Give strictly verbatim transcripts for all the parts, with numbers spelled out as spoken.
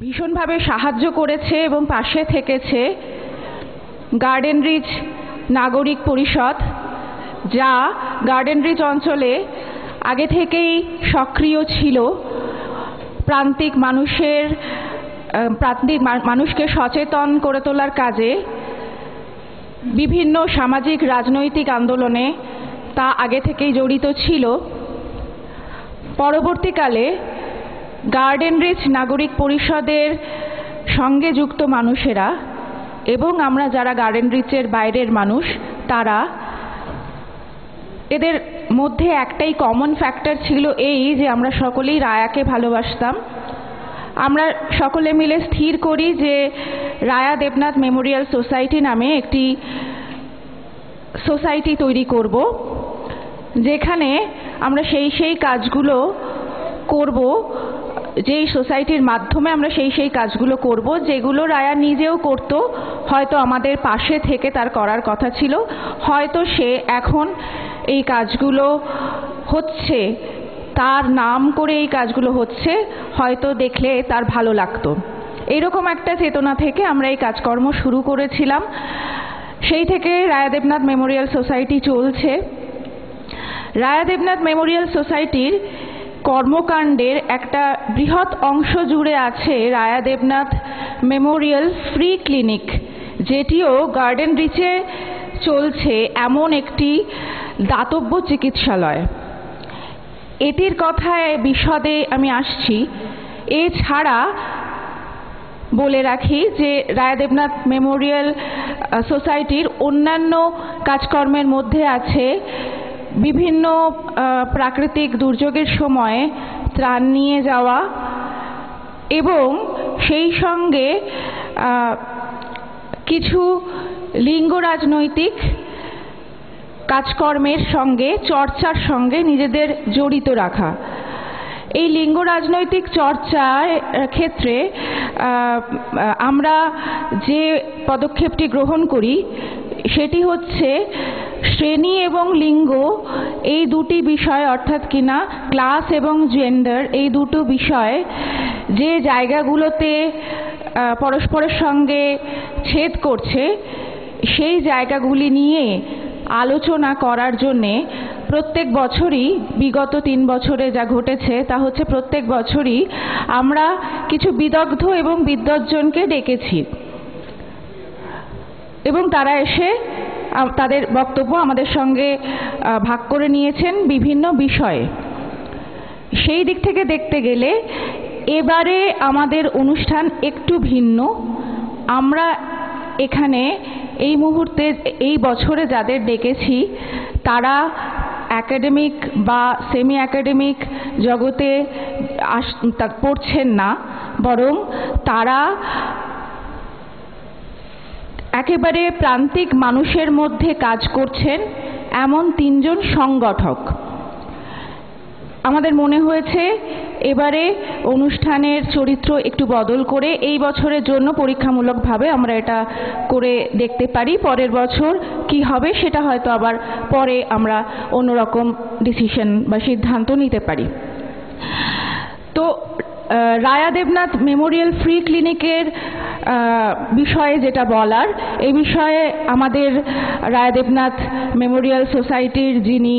ভীষণভাবে সাহায্য করেছে এবং পাশে থেকেছে গার্ডেন রিচ নাগরিক পরিষদ, যা গার্ডেন রিচ অঞ্চলে আগে থেকেই সক্রিয় ছিল প্রান্তিক মানুষের প্রান্তিক মানুষকে সচেতন করে তোলার কাজে। বিভিন্ন সামাজিক রাজনৈতিক আন্দোলনে তা আগে থেকেই জড়িত ছিল। পরবর্তীকালে গার্ডেন রিচ নাগরিক পরিষদের সঙ্গে যুক্ত মানুষেরা এবং আমরা যারা গার্ডেন রিচের বাইরের মানুষ, তারা এদের মধ্যে একটাই কমন ফ্যাক্টর ছিল এই যে আমরা সকলেই রায়াকে ভালোবাসতাম। আমরা সকলে মিলে স্থির করি যে রায়া দেবনাথ মেমোরিয়াল সোসাইটি নামে একটি সোসাইটি তৈরি করব, যেখানে আমরা সেই সেই কাজগুলো করব, যেই সোসাইটির মাধ্যমে আমরা সেই সেই কাজগুলো করব যেগুলো রায়া নিজেও করত। হয়তো আমাদের পাশে থেকে তার করার কথা ছিল, হয়তো সে এখন এই কাজগুলো হচ্ছে, তার নাম করে এই কাজগুলো হচ্ছে, হয়তো দেখলে তার ভালো লাগতো। এইরকম একটা চেতনা থেকে আমরা এই কাজকর্ম শুরু করেছিলাম। সেই থেকে রায়া দেবনাথ মেমোরিয়াল সোসাইটি চলছে। রায়া দেবনাথ মেমোরিয়াল সোসাইটির কর্মকাণ্ডের একটা বৃহৎ অংশ জুড়ে আছে Raya Debnath memorial free clinic, যেটিও গার্ডেন রিচে চলছে এমন একটি দাতব্য চিকিৎসালয়। এটির কথায় বিশদে আমি আসছি। এছাড়া বলে রাখি যে রায়া দেবনাথ মেমোরিয়াল সোসাইটির অন্যান্য কাজকর্মের মধ্যে আছে বিভিন্ন প্রাকৃতিক দুর্যোগের সময়ে ত্রাণ নিয়ে যাওয়া এবং সেই সঙ্গে কিছু লিঙ্গ রাজনৈতিক কাজকর্মের সঙ্গে চর্চার সঙ্গে নিজেদের জড়িত রাখা। এই লিঙ্গ রাজনৈতিক চর্চার ক্ষেত্রে আমরা যে পদক্ষেপটি গ্রহণ করি সেটি হচ্ছে শ্রেণী এবং লিঙ্গ এই দুটি বিষয়, অর্থাৎ কিনা ক্লাস এবং জেন্ডার, এই দুটো বিষয় যে জায়গাগুলোতে পরস্পরের সঙ্গে ছেদ করছে সেই জায়গাগুলি নিয়ে আলোচনা করার জন্যে প্রত্যেক বছরই, বিগত তিন বছরে যা ঘটেছে তা হচ্ছে প্রত্যেক বছরই আমরা কিছু বিদগ্ধ এবং বিদ্বজ্জনকে ডেকেছি এবং তারা এসে তাদের বক্তব্য আমাদের সঙ্গে ভাগ করে নিয়েছেন বিভিন্ন বিষয়ে। সেই দিক থেকে দেখতে গেলে এবারে আমাদের অনুষ্ঠান একটু ভিন্ন। আমরা এখানে এই মুহূর্তে এই বছরে যাদের ডেকেছি তারা একাডেমিক বা সেমি একাডেমিক জগতে আস পড়ছেন না, বরং তারা একেবারে প্রান্তিক মানুষের মধ্যে কাজ করছেন এমন তিনজন সংগঠক। আমাদের মনে হয়েছে এবারে অনুষ্ঠানের চরিত্র একটু বদল করে এই বছরের জন্য পরীক্ষামূলকভাবে আমরা এটা করে দেখতে পারি। পরের বছর কি হবে সেটা হয়তো আবার পরে আমরা অন্যরকম ডিসিশন বা সিদ্ধান্ত নিতে পারি। তো রায়া দেবনাথ মেমোরিয়াল ফ্রি ক্লিনিকের বিষয়ে যেটা বলার, এই বিষয়ে আমাদের রায়া দেবনাথ মেমোরিয়াল সোসাইটির যিনি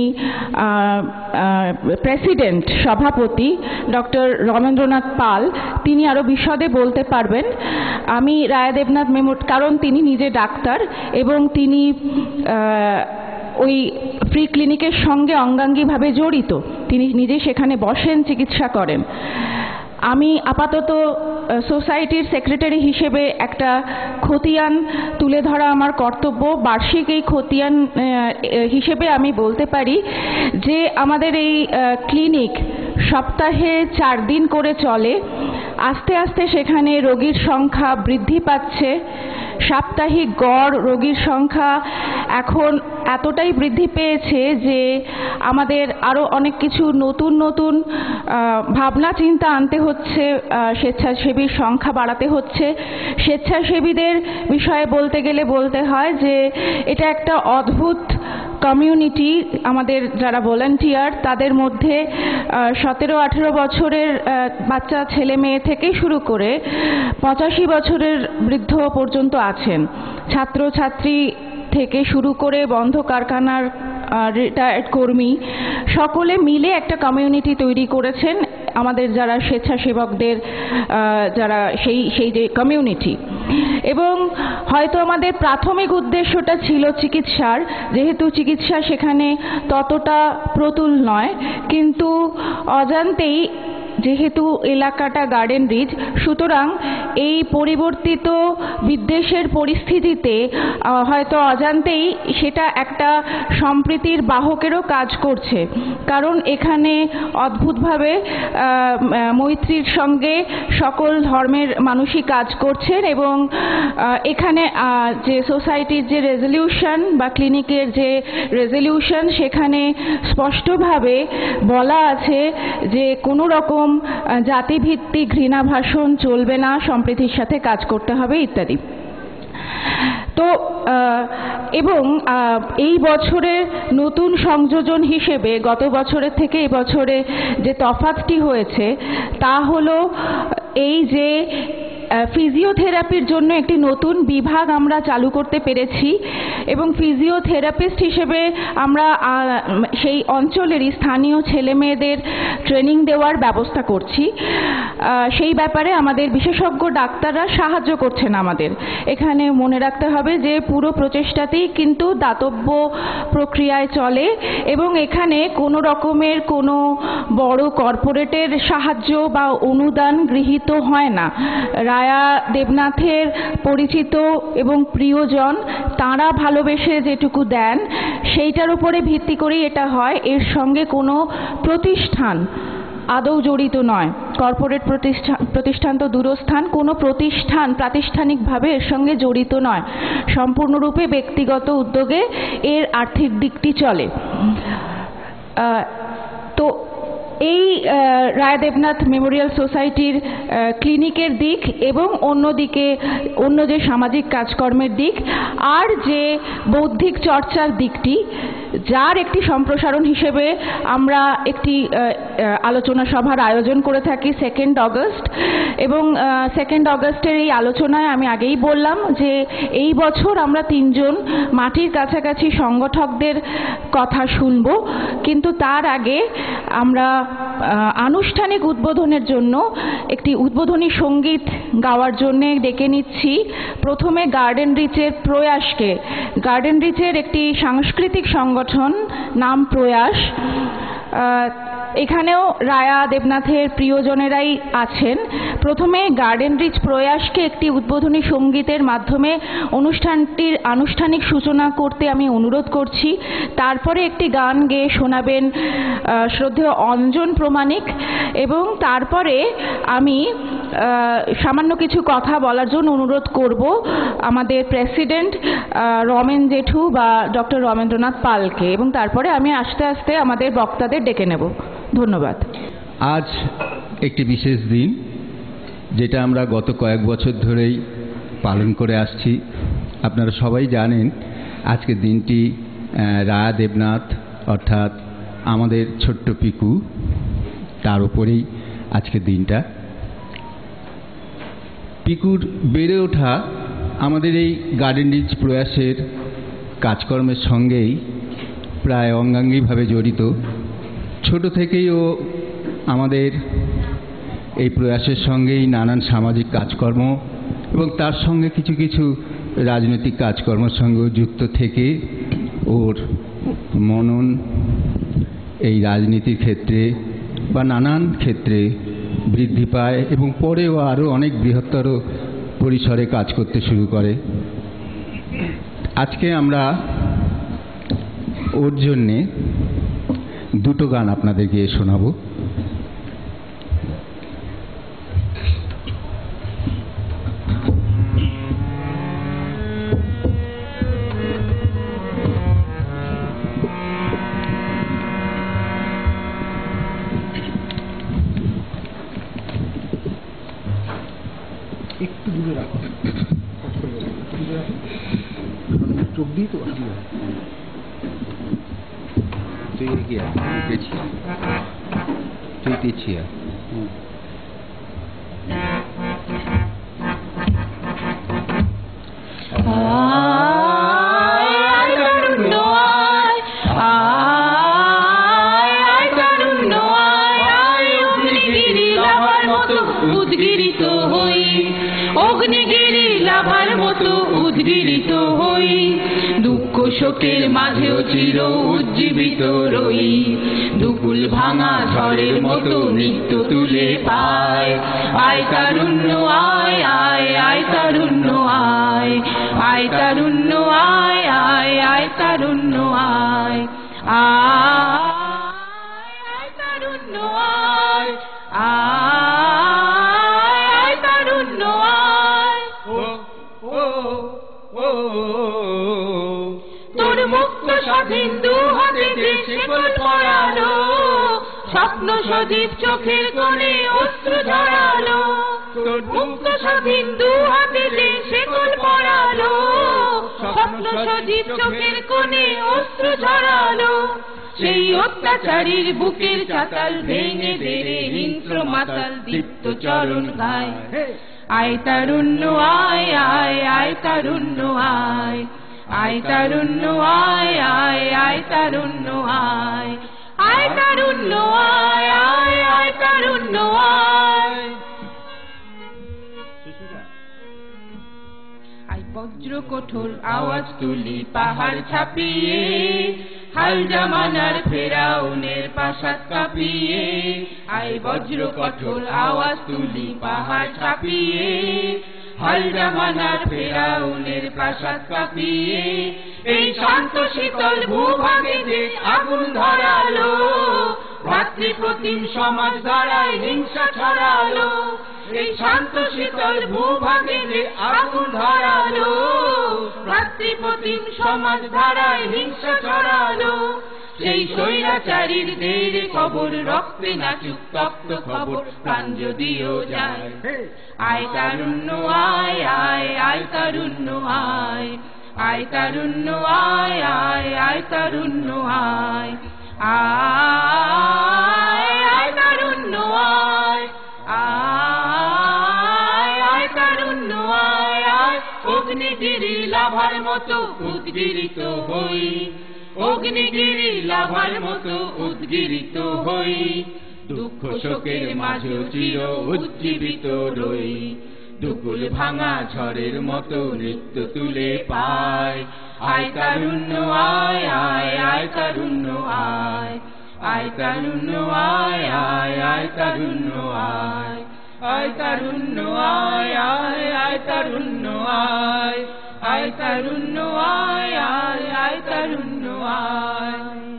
প্রেসিডেন্ট সভাপতি ডক্টর রমেন্দ্রনাথ পাল, তিনি আরও বিশদে বলতে পারবেন। আমি রায়া দেবনাথ মেমো কারণ তিনি নিজে ডাক্তার এবং তিনি ওই ফ্রি ক্লিনিকের সঙ্গে অঙ্গাঙ্গিভাবে জড়িত, তিনি নিজে সেখানে বসেন, চিকিৎসা করেন। আমি আপাতত সোসাইটির সেক্রেটারি হিসেবে একটা খতিয়ান তুলে ধরা আমার কর্তব্য। বার্ষিক এই খতিয়ান হিসেবে আমি বলতে পারি যে আমাদের এই ক্লিনিক সপ্তাহে চার দিন করে চলে। আস্তে আস্তে সেখানে রোগীর সংখ্যা বৃদ্ধি পাচ্ছে। সাপ্তাহিক গড় রোগীর সংখ্যা এখন এতটাই বৃদ্ধি পেয়েছে যে আমাদের আরও অনেক কিছু নতুন নতুন ভাবনা চিন্তা আনতে হচ্ছে, স্বেচ্ছাসেবীর সংখ্যা বাড়াতে হচ্ছে। স্বেচ্ছাসেবীদের বিষয়ে বলতে গেলে বলতে হয় যে এটা একটা অদ্ভুত কমিউনিটি আমাদের যারা ভলান্টিয়ার তাদের মধ্যে সতেরো আঠেরো বছরের বাচ্চা ছেলে মেয়ে থেকে শুরু করে পঁচাশি বছরের বৃদ্ধ পর্যন্ত আছেন। ছাত্রছাত্রী থেকে শুরু করে বন্ধ কারখানার রিটায়ার্ড কর্মী সকলে মিলে একটা কমিউনিটি তৈরি করেছেন আমাদের যারা স্বেচ্ছাসেবকদের যারা সেই সেই যে কমিউনিটি। এবং হয়তো আমাদের প্রাথমিক উদ্দেশ্যটা ছিল চিকিৎসার, যেহেতু চিকিৎসা সেখানে ততটা প্রতুল নয়, কিন্তু অজান্তেই যেহেতু এলাকাটা গার্ডেন রিচ, সুতরাং এই পরিবর্তিত বিদ্বেষের পরিস্থিতিতে হয়তো অজান্তেই সেটা একটা সম্প্রীতির বাহকেরও কাজ করছে। কারণ এখানে অদ্ভুতভাবে মৈত্রীর সঙ্গে সকল ধর্মের মানুষই কাজ করছেন এবং এখানে যে সোসাইটির যে রেজলিউশন বা ক্লিনিকের যে রেজলিউশন সেখানে স্পষ্টভাবে বলা আছে যে কোনো রকম জাতিভিত্তিক ঘৃণা ভাষণ চলবে না, সম্প্রীতির সাথে কাজ করতে হবে ইত্যাদি। তো এবং এই বছরের নতুন সংযোজন হিসেবে গত বছরের থেকে এই বছরে যে তফাৎটি হয়েছে তা হলো এই যে ফিজিওথেরাপির জন্য একটি নতুন বিভাগ আমরা চালু করতে পেরেছি এবং ফিজিওথেরাপিস্ট হিসেবে আমরা সেই অঞ্চলেরই স্থানীয় ছেলে মেয়েদের ট্রেনিং দেওয়ার ব্যবস্থা করছি। সেই ব্যাপারে আমাদের বিশেষজ্ঞ ডাক্তাররা সাহায্য করছেন আমাদের। এখানে মনে রাখতে হবে যে পুরো প্রচেষ্টাতেই কিন্তু দাতব্য প্রক্রিয়ায় চলে এবং এখানে কোনো রকমের কোনো বড় কর্পোরেটের সাহায্য বা অনুদান গৃহীত হয় না। রায়া দেবনাথের পরিচিত এবং প্রিয়জন তাঁরা ভালোবেসে যেটুকু দেন সেইটার উপরে ভিত্তি করেই এটা হয়। এর সঙ্গে কোনো প্রতিষ্ঠান আদৌ জড়িত নয়। কর্পোরেট প্রতিষ্ঠান প্রতিষ্ঠান তো দূরস্থান, কোনো প্রতিষ্ঠান প্রাতিষ্ঠানিকভাবে এর সঙ্গে জড়িত নয়। সম্পূর্ণরূপে ব্যক্তিগত উদ্যোগে এর আর্থিক দিকটি চলে। তো এই রায়া দেবনাথ মেমোরিয়াল সোসাইটির ক্লিনিকের দিক এবং অন্যদিকে অন্য যে সামাজিক কাজকর্মের দিক আর যে বৌদ্ধিক চর্চার দিকটি, যার একটি সম্প্রসারণ হিসেবে আমরা একটি আলোচনা সভার আয়োজন করে থাকি সেকেন্ড অগস্ট। এবং সেকেন্ড অগস্টের এই আলোচনায় আমি আগেই বললাম যে এই বছর আমরা তিনজন মাটির কাছাকাছি সংগঠকদের কথা শুনব, কিন্তু তার আগে আমরা আনুষ্ঠানিক উদ্বোধনের জন্য একটি উদ্বোধনী সঙ্গীত গাওয়ার জন্যে ডেকে নিচ্ছি প্রথমে গার্ডেন রিচের প্রয়াসকে। গার্ডেন রিচের একটি সাংস্কৃতিক সংগঠন নাম প্রয়াস। এখানেও রায়া দেবনাথের প্রিয়জনেরাই আছেন। প্রথমে গার্ডেন রিচ প্রয়াসকে একটি উদ্বোধনী সঙ্গীতের মাধ্যমে অনুষ্ঠানটির আনুষ্ঠানিক সূচনা করতে আমি অনুরোধ করছি। তারপরে একটি গান গেয়ে শোনাবেন শ্রদ্ধেয় অঞ্জন প্রমাণিক এবং তারপরে আমি সামান্য কিছু কথা বলার জন্য অনুরোধ করব আমাদের প্রেসিডেন্ট রমেন জেঠু বা ডক্টর রমেন্দ্রনাথ পালকে, এবং তারপরে আমি আস্তে আস্তে আমাদের বক্তাদের ডেকে নেব। ধন্যবাদ। আজ একটি বিশেষ দিন, যেটা আমরা গত কয়েক বছর ধরেই পালন করে আসছি। আপনারা সবাই জানেন আজকের দিনটি রায়া দেবনাথ অর্থাৎ আমাদের ছোট্ট পিকু, তার উপরেই আজকের দিনটা। পিকুর বেড়ে ওঠা আমাদের এই গার্ডেন রিচ প্রয়াসের কাজকর্মের সঙ্গেই প্রায় অঙ্গাঙ্গিভাবে জড়িত। ছোট থেকেই ও আমাদের এই প্রয়াসের সঙ্গেই নানান সামাজিক কাজকর্ম এবং তার সঙ্গে কিছু কিছু রাজনৈতিক কাজকর্মের সঙ্গেও যুক্ত থেকে ওর মনন এই রাজনীতির ক্ষেত্রে বা নানান ক্ষেত্রে বৃদ্ধি পায় এবং পরেও আরও অনেক বৃহত্তর পরিসরে কাজ করতে শুরু করে। আজকে আমরা ওর জন্যে দুটো গান আপনাদের গিয়ে শোনাবো। একটু দূরে রাখো, দূরে রাখো, চোখ দিয়ে তো তুই এগিয়ে পেছিয়ে তুই পিছিয়ে উদ্গিরিত হই অগ্নিগিরি লাভার মতো উদ্গিরিত হই দুঃখ শোকের মাঝেও চির উজ্জীবিত রই দুকুল ভাঙা ঝড়ের মতো নিত্য তুলে পায় আয় তারুণ্য আয় আয় আয় তারুণ্য আয় আয় তারুণ্য আয় আয় আয় তারুণ্য আয় আয় তারুণ্য আয় আয় তারুণ্য আয় তোর মুক্ত স্বাধীন দু হাতে দেশে পড়ালো স্বপ্ন সজীব চোখের কোণে অশ্রু ঝরালো তোর মুক্ত স্বাধীন দু হাতে দেশে পড়ালো স্বপ্ন সজীব চোখের কোণে অশ্রু ঝরালো সেই অত্যাচারীর বুকের চাতাল ভেঙে বেড়ে হিংস্র মাতাল দীপ্ত চরণ গায় আয় তারুণ্য আয় আয় আয় তারুণ্য আয় আয় তারুণ্য আয় আয় আয় তারুণ্য আয় আয় তারুণ্য আয় আয় আয় তারুণ্য আয় আয় বজ্র কঠোর আওয়াজ তুলি পাহাড় ছাপিয়ে হাল জামানার ফেরাউনের প্রাসাদ কাঁপিয়ে আয় বজ্র কঠোর আওয়াজ তুলি পাহাড় ছাপিয়ে হাল জামানার ফেরাউনের প্রাসাদ কাঁপিয়ে এই শান্ত শীতল ভূভাগে যে আগুন ধরালো ভাতৃপ্রতিম সমাজ দ্বারায় হিংসা ছড়ালো এই শান্ত শীতল ভূভাগে যে আগুন ধরালো ভাতৃপ্রতিম সমাজ ধারায় হিংসা ছড়ালো সেই স্বৈরাচারীর দের খবর রক্তে নাচুক তপ্ত খবর প্রাণ যদিও যায় আয় তারুণ্য আয় আয় আয় তারুণ্য আয় আয় তারুণ্য আয় আয় আয় তারুণ্য আয় আয় আয় তারুণ্য আয় আয় আয় তারুণ্য আয় আয় অগ্নিগিরি লাভার মতো উদ্গিরিত হই অগ্নিগিরি লাভার মতো উদ্গিরিত হই দুঃখ শোকের মাঝেও চির উজ্জীবিত রই দুকুল ভাঙা ঝড়ের মতো নৃত্য তুলে পায় আয় তারুণ্য আয় আয় আয় তারুণ্য আয় আয় তারুণ্য আয় আয় আয় তারুণ্য আয় আয় তারুণ্য আয় আয় আয় তারুণ্য আয় আয় তারুণ্য আয় আয় আয় তারুণ্য আয়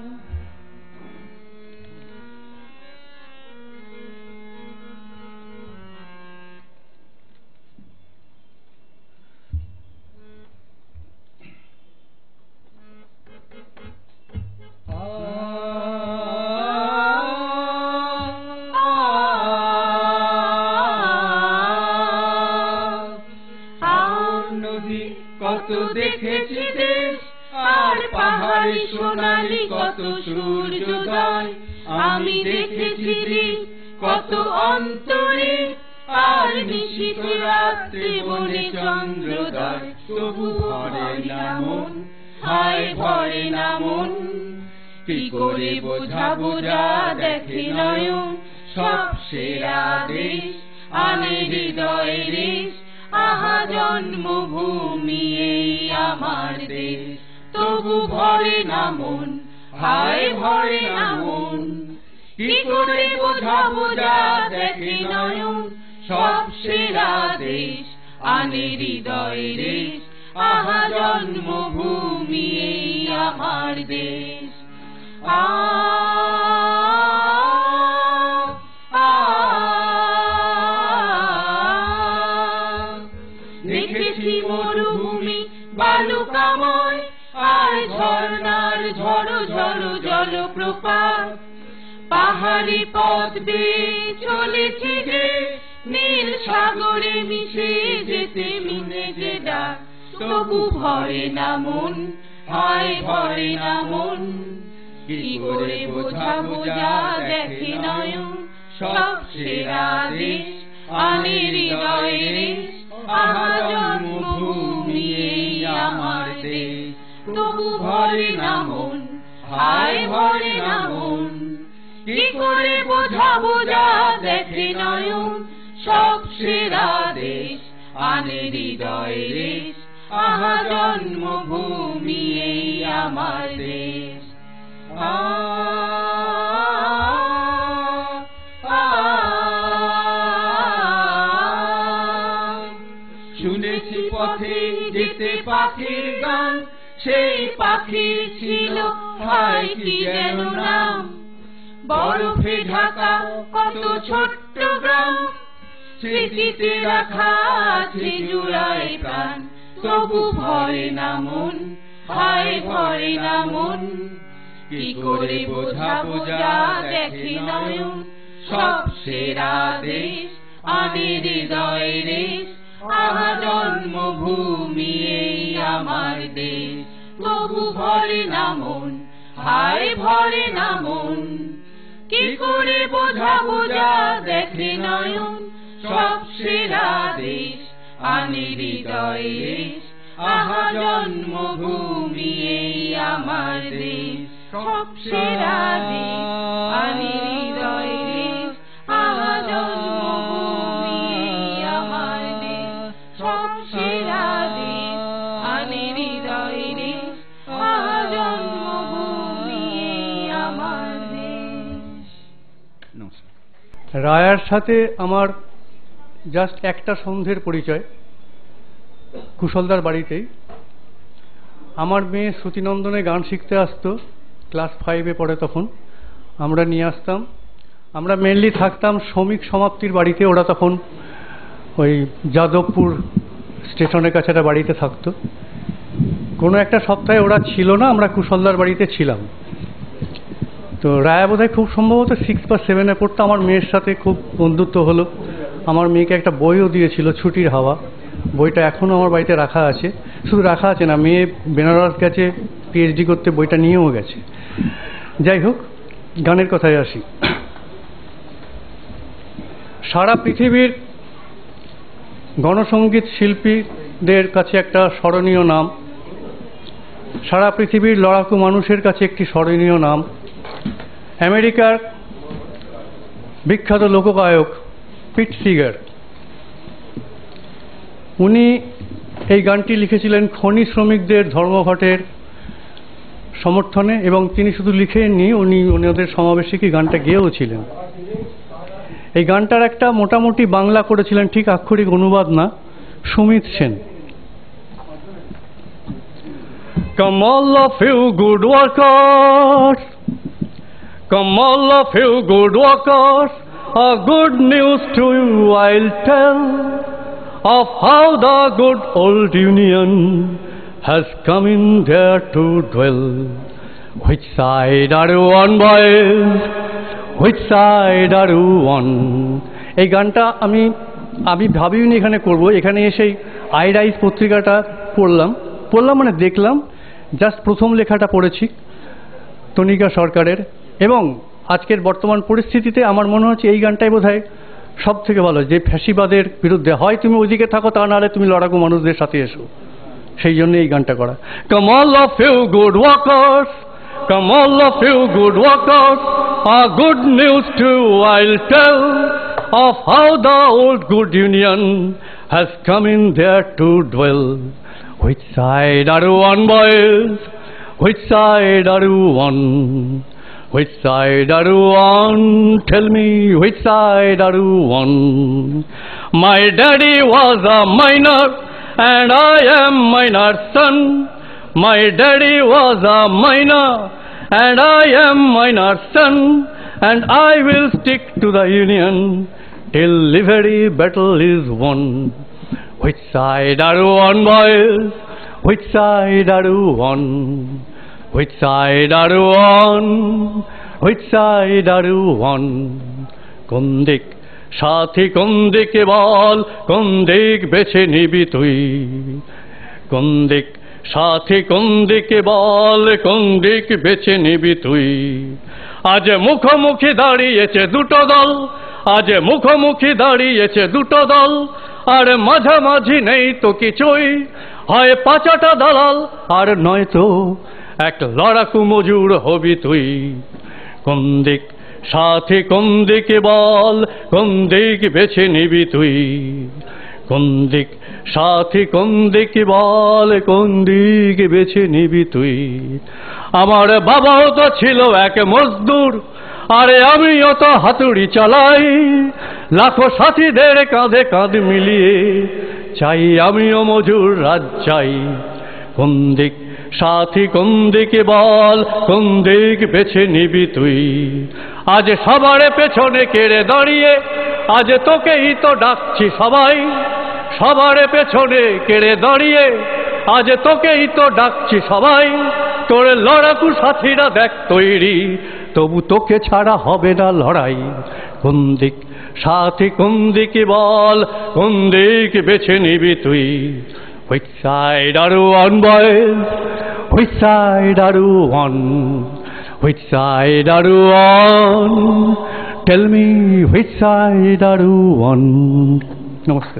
কত দেখেছি দেশ আর পাহাড়ে সোনালি কত সূর্যোদয় আমি দেখেছি দিন কত অন্তরে আর নিশীথ রাত্রে বনে চন্দ্রোদয় তবু ভরে না মন হায় ভরে না মন কি করে বোঝাবো যা দেখে নয়ন সব সেরা দেশ আনে হৃদয় রেশ আহা জন্মভূমি এই আমার দেশ তবু ভরে না মন হায় ভরে না মন কি করে বোঝাবো যা দেখে নয়ন সব সেরা দেশ আনে হৃদয় রেশ আহা জন্মভূমি এই আমার দেশ আ দেখেছি মরুভূমি বালুকাময় আর ঝর্ণার ঝড়ো ঝড়ো জলপ্রপাত পাহাড়ি পথ বেয়ে চলেছি যে নীল সাগরে মিশে যেতে মিনে যে ডাক তবু ভরে না মন হায় ভরে না মন কি করে বোঝাবো যা দেখে নয়ন সব সেরা দেশ আনে হৃদয়ে রেশ আহা জন্মভূমি এই আমার দেশ তবু ভরে না মন হায় ভরে না মন কি করে বোঝাবো যা দেখে নয়ন সব সেরা দেশ আনে হৃদয়ে রেশ আহা জন্মভূমি এই আমার দেশ আ শুনেছি পথে যেতে পাখির গান সেই পাখির ছিল হায় কি যেন নাম বরফে ঢাকা কত ছোট্ট গ্রাম স্মৃতিতে রাখা আছে জুড়াই প্রাণ তবু ভরে না মন হায় ভরে না মন কি করে বোঝাবো যা দেখে নয়ন সব সেরা দেশ আনে হৃদয়ে রেশ আহা জন্মভূমি এই আমার দেশ তবু ভরে না মন হায় ভরে না মন কি করে বোঝাবো যা দেখে নয়ন সব সেরা দেশ আনে হৃদয়ে রেশ আহা জন্মভূমি এই আমার দেশ সব সেরা দেশ আনে হৃদয়ে রেশ আহা জন্মভূমি এই আমার দেশ সব সেরা দেশ আনে হৃদয়ে রেশ আহা জন্মভূমি এই আমার দেশ। রায়ার সাথে আমার জাস্ট একটা সন্ধ্যের পরিচয় কুশলদার বাড়িতেই। আমার মেয়ে শ্রুতিনন্দনে গান শিখতে আসতো, ক্লাস ফাইভে পড়ে তখন। আমরা নিয়ে আসতাম। আমরা মেনলি থাকতাম শ্রমিক সমাপ্তির বাড়িতে, ওরা তখন ওই যাদবপুর স্টেশনের কাছে একটা বাড়িতে থাকতো। কোনো একটা সপ্তাহে ওরা ছিল না, আমরা কুশলদার বাড়িতে ছিলাম। তো রায়া বোধহয় খুব সম্ভবত সিক্স বা সেভেনে পড়তো। আমার মেয়ের সাথে খুব বন্ধুত্ব হলো। আমার মেয়েকে একটা বইও দিয়েছিল, ছুটির হাওয়া। বইটা এখনও আমার বাড়িতে রাখা আছে। শুধু রাখা আছে না, মেয়ে বেনারস গেছে পিএইচডি করতে, বইটা নিয়েও গেছে। যাই হোক, গানের কথায় আসি। সারা পৃথিবীর গণসঙ্গীত শিল্পীদের কাছে একটা স্মরণীয় নাম, সারা পৃথিবীর লড়াকু মানুষের কাছে একটি স্মরণীয় নাম। আমেরিকার বিখ্যাত লোকগায়ক পিট সিগার, উনি এই গানটি লিখেছিলেন খনি শ্রমিকদের ধর্মঘটের সমর্থনে, এবং তিনি শুধু লিখেননি, উনি ওনাদের সমাবেশে কি গানটা গেয়েও ছিলেন। এই গানটার একটা মোটামুটি বাংলা করেছিলেন, ঠিক আক্ষরিক অনুবাদ না, Sumit Sen. Come all of you good workers, come all of you good workers, a good news to you I'll tell, of how the good old Union has come in there to dwell. Which side are you on, boys? Which side are you on? এই গানটা আমি আমি ভাবিনি এখানে করব। এখানে এসেই I rice পত্রিকাটা পড়লাম পড়লাম মানে দেখলাম, জাস্ট প্রথম লেখাটা পড়েছি তনিকা সরকারের। এবং আজকের বর্তমান পরিস্থিতিতে আমার মনে হচ্ছে এই গানটাই বোধহয় সব থেকে ভালো, যে ফ্যাসিবাদের বিরুদ্ধে হয় তুমি ওইদিকে থাকো, তা নাহলে তুমি লড়াকু মানুষদের সাথে এসো। সেই জন্য এই গানটা করা। Come all of you good workers, come all of you good workers, a good news too I'll tell, of how the old good Union has come in there to dwell. Which side are you on, boys? Which side are you on? Which side are you on? Tell me, which side are you on? My daddy was a miner and I am miner's son. My daddy was a miner and I am miner's son, and I will stick to the Union till liberty battle is won. Which side are you on, boys? Which side are you on? Which side are you on? Which side are you on? কোন দিক সাথী, কোন দিকে বল, কোন দিক বেছে নিবি তুই? কোন দিক সাথী কোন দিকে বল, কোন দিক বেছে নিবি তুই? আজ মুখোমুখি দাঁড়িয়েছে দুটো দল, আজ মুখোমুখি দাঁড়িয়েছে দুটো দল, আর মাঝামাঝি নেই তো কিছুই। হয় পাঁচাটা দালাল আর নয়তো এক লড়াকু মজুর হবি তুই। কোন দিক সাথী কোন দিকে বল, কোন দিক বেছে নিবি তুই? কোন দিক সাথী কোন দিকে বল, কোন দিক বেছে নিবি তুই? আমার বাবাও তো ছিল এক মজদুর, আরে আমিও তো হাতুড়ি চালাই। লাখো সাথীদের কাঁধে কাঁধ মিলিয়ে চাই আমিও মজুর রাজ চাই। কোন দিক সাথী কোন দিকে বল, কোন দিক বেছে নিবি তুই? আজ সবার পেছনে কেড়ে দাঁড়িয়ে আজ তোকেই তো ডাকছি সবাই। সবার পেছনে কেড়ে দাঁড়িয়ে আজ তোকেই তো ডাকছি সবাই। তোর লড়াকু সাথীরা দেখ তৈরি, তবু তোকে ছাড়া হবে না লড়াই। কোন দিক সাথী কোন দিকে বল, কোন দিক বেছে নিবি তুই? Which side are you on, boys? Which side are you on? Which side are you on? Tell me, which side are you on? নমস্কার।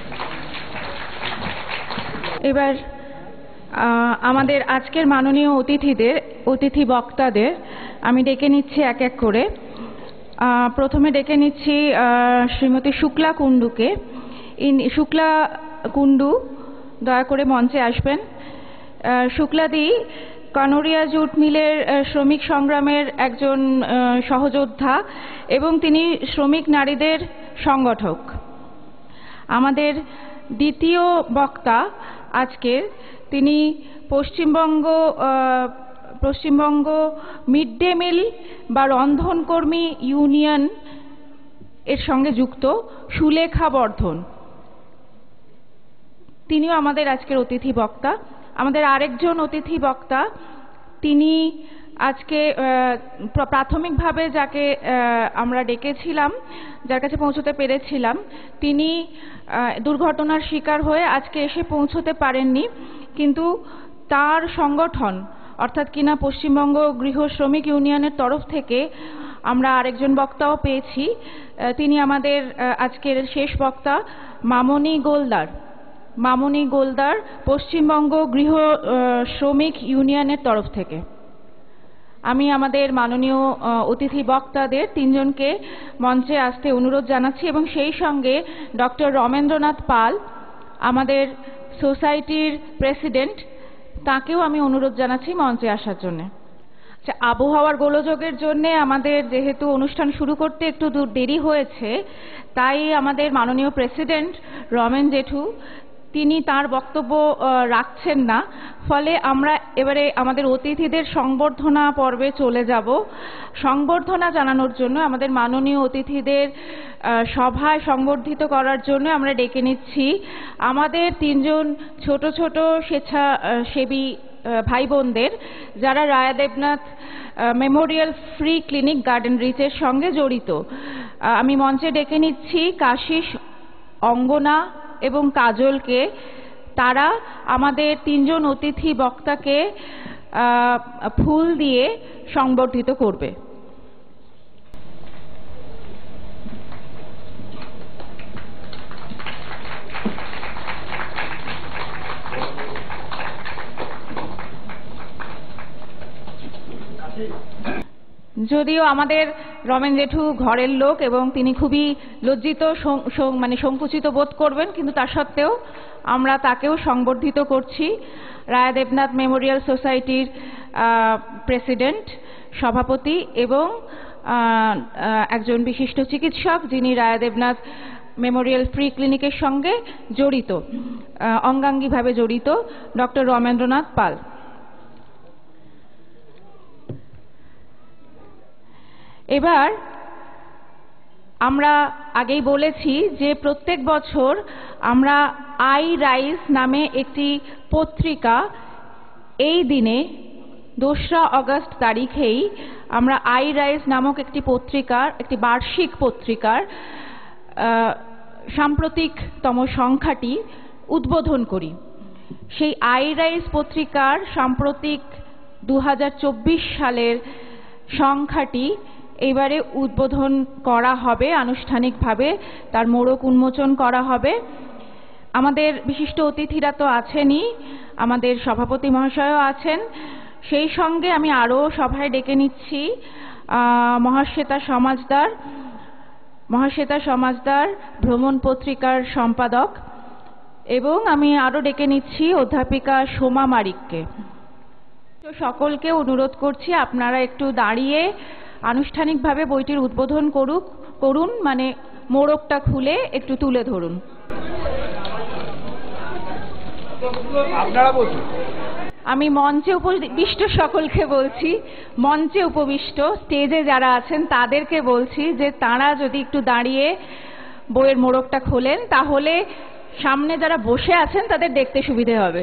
এবার আমাদের আজকের মাননীয় অতিথিদের, অতিথি বক্তাদের আমি ডেকে নিচ্ছি এক এক করে। প্রথমে ডেকে নিচ্ছি শ্রীমতী শুক্লা কুণ্ডুকে। শুক্লা কুণ্ডু দয়া করে মঞ্চে আসবেন। শুক্লাদি কানোরিয়া জুট মিলের শ্রমিক সংগ্রামের একজন সহযোদ্ধা এবং তিনি শ্রমিক নারীদের সংগঠক। আমাদের দ্বিতীয় বক্তা আজকের, তিনি Paschimbanga Paschimbanga mid day meal বা রন্ধনকর্মী ইউনিয়ন এর সঙ্গে যুক্ত সুলেখা বর্ধন। তিনিও আমাদের আজকের অতিথি বক্তা। আমাদের আরেকজন অতিথি বক্তা, তিনি আজকে প্রাথমিকভাবে যাকে আমরা ডেকেছিলাম, যার কাছে পৌঁছতে পেরেছিলাম, তিনি দুর্ঘটনার শিকার হয়ে আজকে এসে পৌঁছতে পারেননি, কিন্তু তার সংগঠন অর্থাৎ কিনা পশ্চিমবঙ্গ গৃহ শ্রমিক ইউনিয়নের তরফ থেকে আমরা আরেকজন বক্তাও পেয়েছি। তিনি আমাদের আজকের শেষ বক্তা মামনি গোলদার। মামনি গোলদার পশ্চিমবঙ্গ গৃহ শ্রমিক ইউনিয়নের তরফ থেকে। আমি আমাদের মাননীয় অতিথি বক্তাদের তিনজনকে মঞ্চে আসতে অনুরোধ জানাচ্ছি এবং সেই সঙ্গে ডক্টর রমেন্দ্রনাথ পাল, আমাদের সোসাইটির প্রেসিডেন্ট, তাকেও আমি অনুরোধ জানাচ্ছি মঞ্চে আসার জন্য। আচ্ছা, আবহাওয়ার গোলযোগের জন্য আমাদের যেহেতু অনুষ্ঠান শুরু করতে একটু দেরি হয়েছে, তাই আমাদের মাননীয় প্রেসিডেন্ট রমেন জেঠু তিনি তার বক্তব্য রাখছেন না, ফলে আমরা এবারে আমাদের অতিথিদের সংবর্ধনা পর্বে চলে যাব। সংবর্ধনা জানানোর জন্য আমাদের মাননীয় অতিথিদের সভায় সংবর্ধিত করার জন্য আমরা ডেকে নিচ্ছি আমাদের তিনজন ছোট ছোট স্বেচ্ছাসেবী ভাই বোনদের, যারা Raya Debnath memorial free clinic Garden রিচের সঙ্গে জড়িত। আমি মঞ্চে ডেকে নিচ্ছি কাশিস, অঙ্গনা এবং কাজলকে। তারা আমাদের তিনজন অতিথি বক্তাকে ফুল দিয়ে সংবর্ধিত করবে। যদিও আমাদের রমেন জেঠু ঘরের লোক এবং তিনি খুবই লজ্জিত, মানে সংকুচিত বোধ করবেন, কিন্তু তা সত্ত্বেও আমরা তাকেও সংবর্ধিত করছি। রায়া দেবনাথ মেমোরিয়াল সোসাইটির প্রেসিডেন্ট, সভাপতি এবং একজন বিশিষ্ট চিকিৎসক, যিনি রায়া দেবনাথ মেমোরিয়াল ফ্রি ক্লিনিকের সঙ্গে জড়িত, অঙ্গাঙ্গিভাবে জড়িত, ডক্টর রমেন্দ্রনাথ পাল। এবার আমরা আগেই বলেছি যে প্রত্যেক বছর আমরা আই রাইজ নামে একটি পত্রিকা, এই দিনে দোসরা আগস্ট তারিখেই আমরা আই রাইজ নামক একটি পত্রিকার, একটি বার্ষিক পত্রিকার সাম্প্রতিকতম সংখ্যাটি উদ্বোধন করি। সেই আই রাইজ পত্রিকার সাম্প্রতিক দু হাজার চব্বিশ সালের সংখ্যাটি এবারে উদ্বোধন করা হবে আনুষ্ঠানিকভাবে, তার মোড়ক উন্মোচন করা হবে। আমাদের বিশিষ্ট অতিথিরা তো আছেনই, আমাদের সভাপতি মহাশয়ও আছেন, সেই সঙ্গে আমি আরও সভায় ডেকে নিচ্ছি মহাশ্বেতা সমাজদার মহাশ্বেতা সমাজদার ভ্রমণ পত্রিকার সম্পাদক, এবং আমি আরও ডেকে নিচ্ছি অধ্যাপিকা সোমা মারিককে। তো সকলকে অনুরোধ করছি আপনারা একটু দাঁড়িয়ে আনুষ্ঠানিকভাবে বইটির উদ্বোধন করুক করুন মানে মোড়কটা খুলে একটু তুলে ধরুন। আমি মঞ্চে উপবিষ্ট সকলকে বলছি, মঞ্চে উপবিষ্ট স্টেজে যারা আছেন তাদেরকে বলছি যে তাঁরা যদি একটু দাঁড়িয়ে বইয়ের মোড়কটা খোলেন তাহলে সামনে যারা বসে আছেন তাদের দেখতে সুবিধে হবে।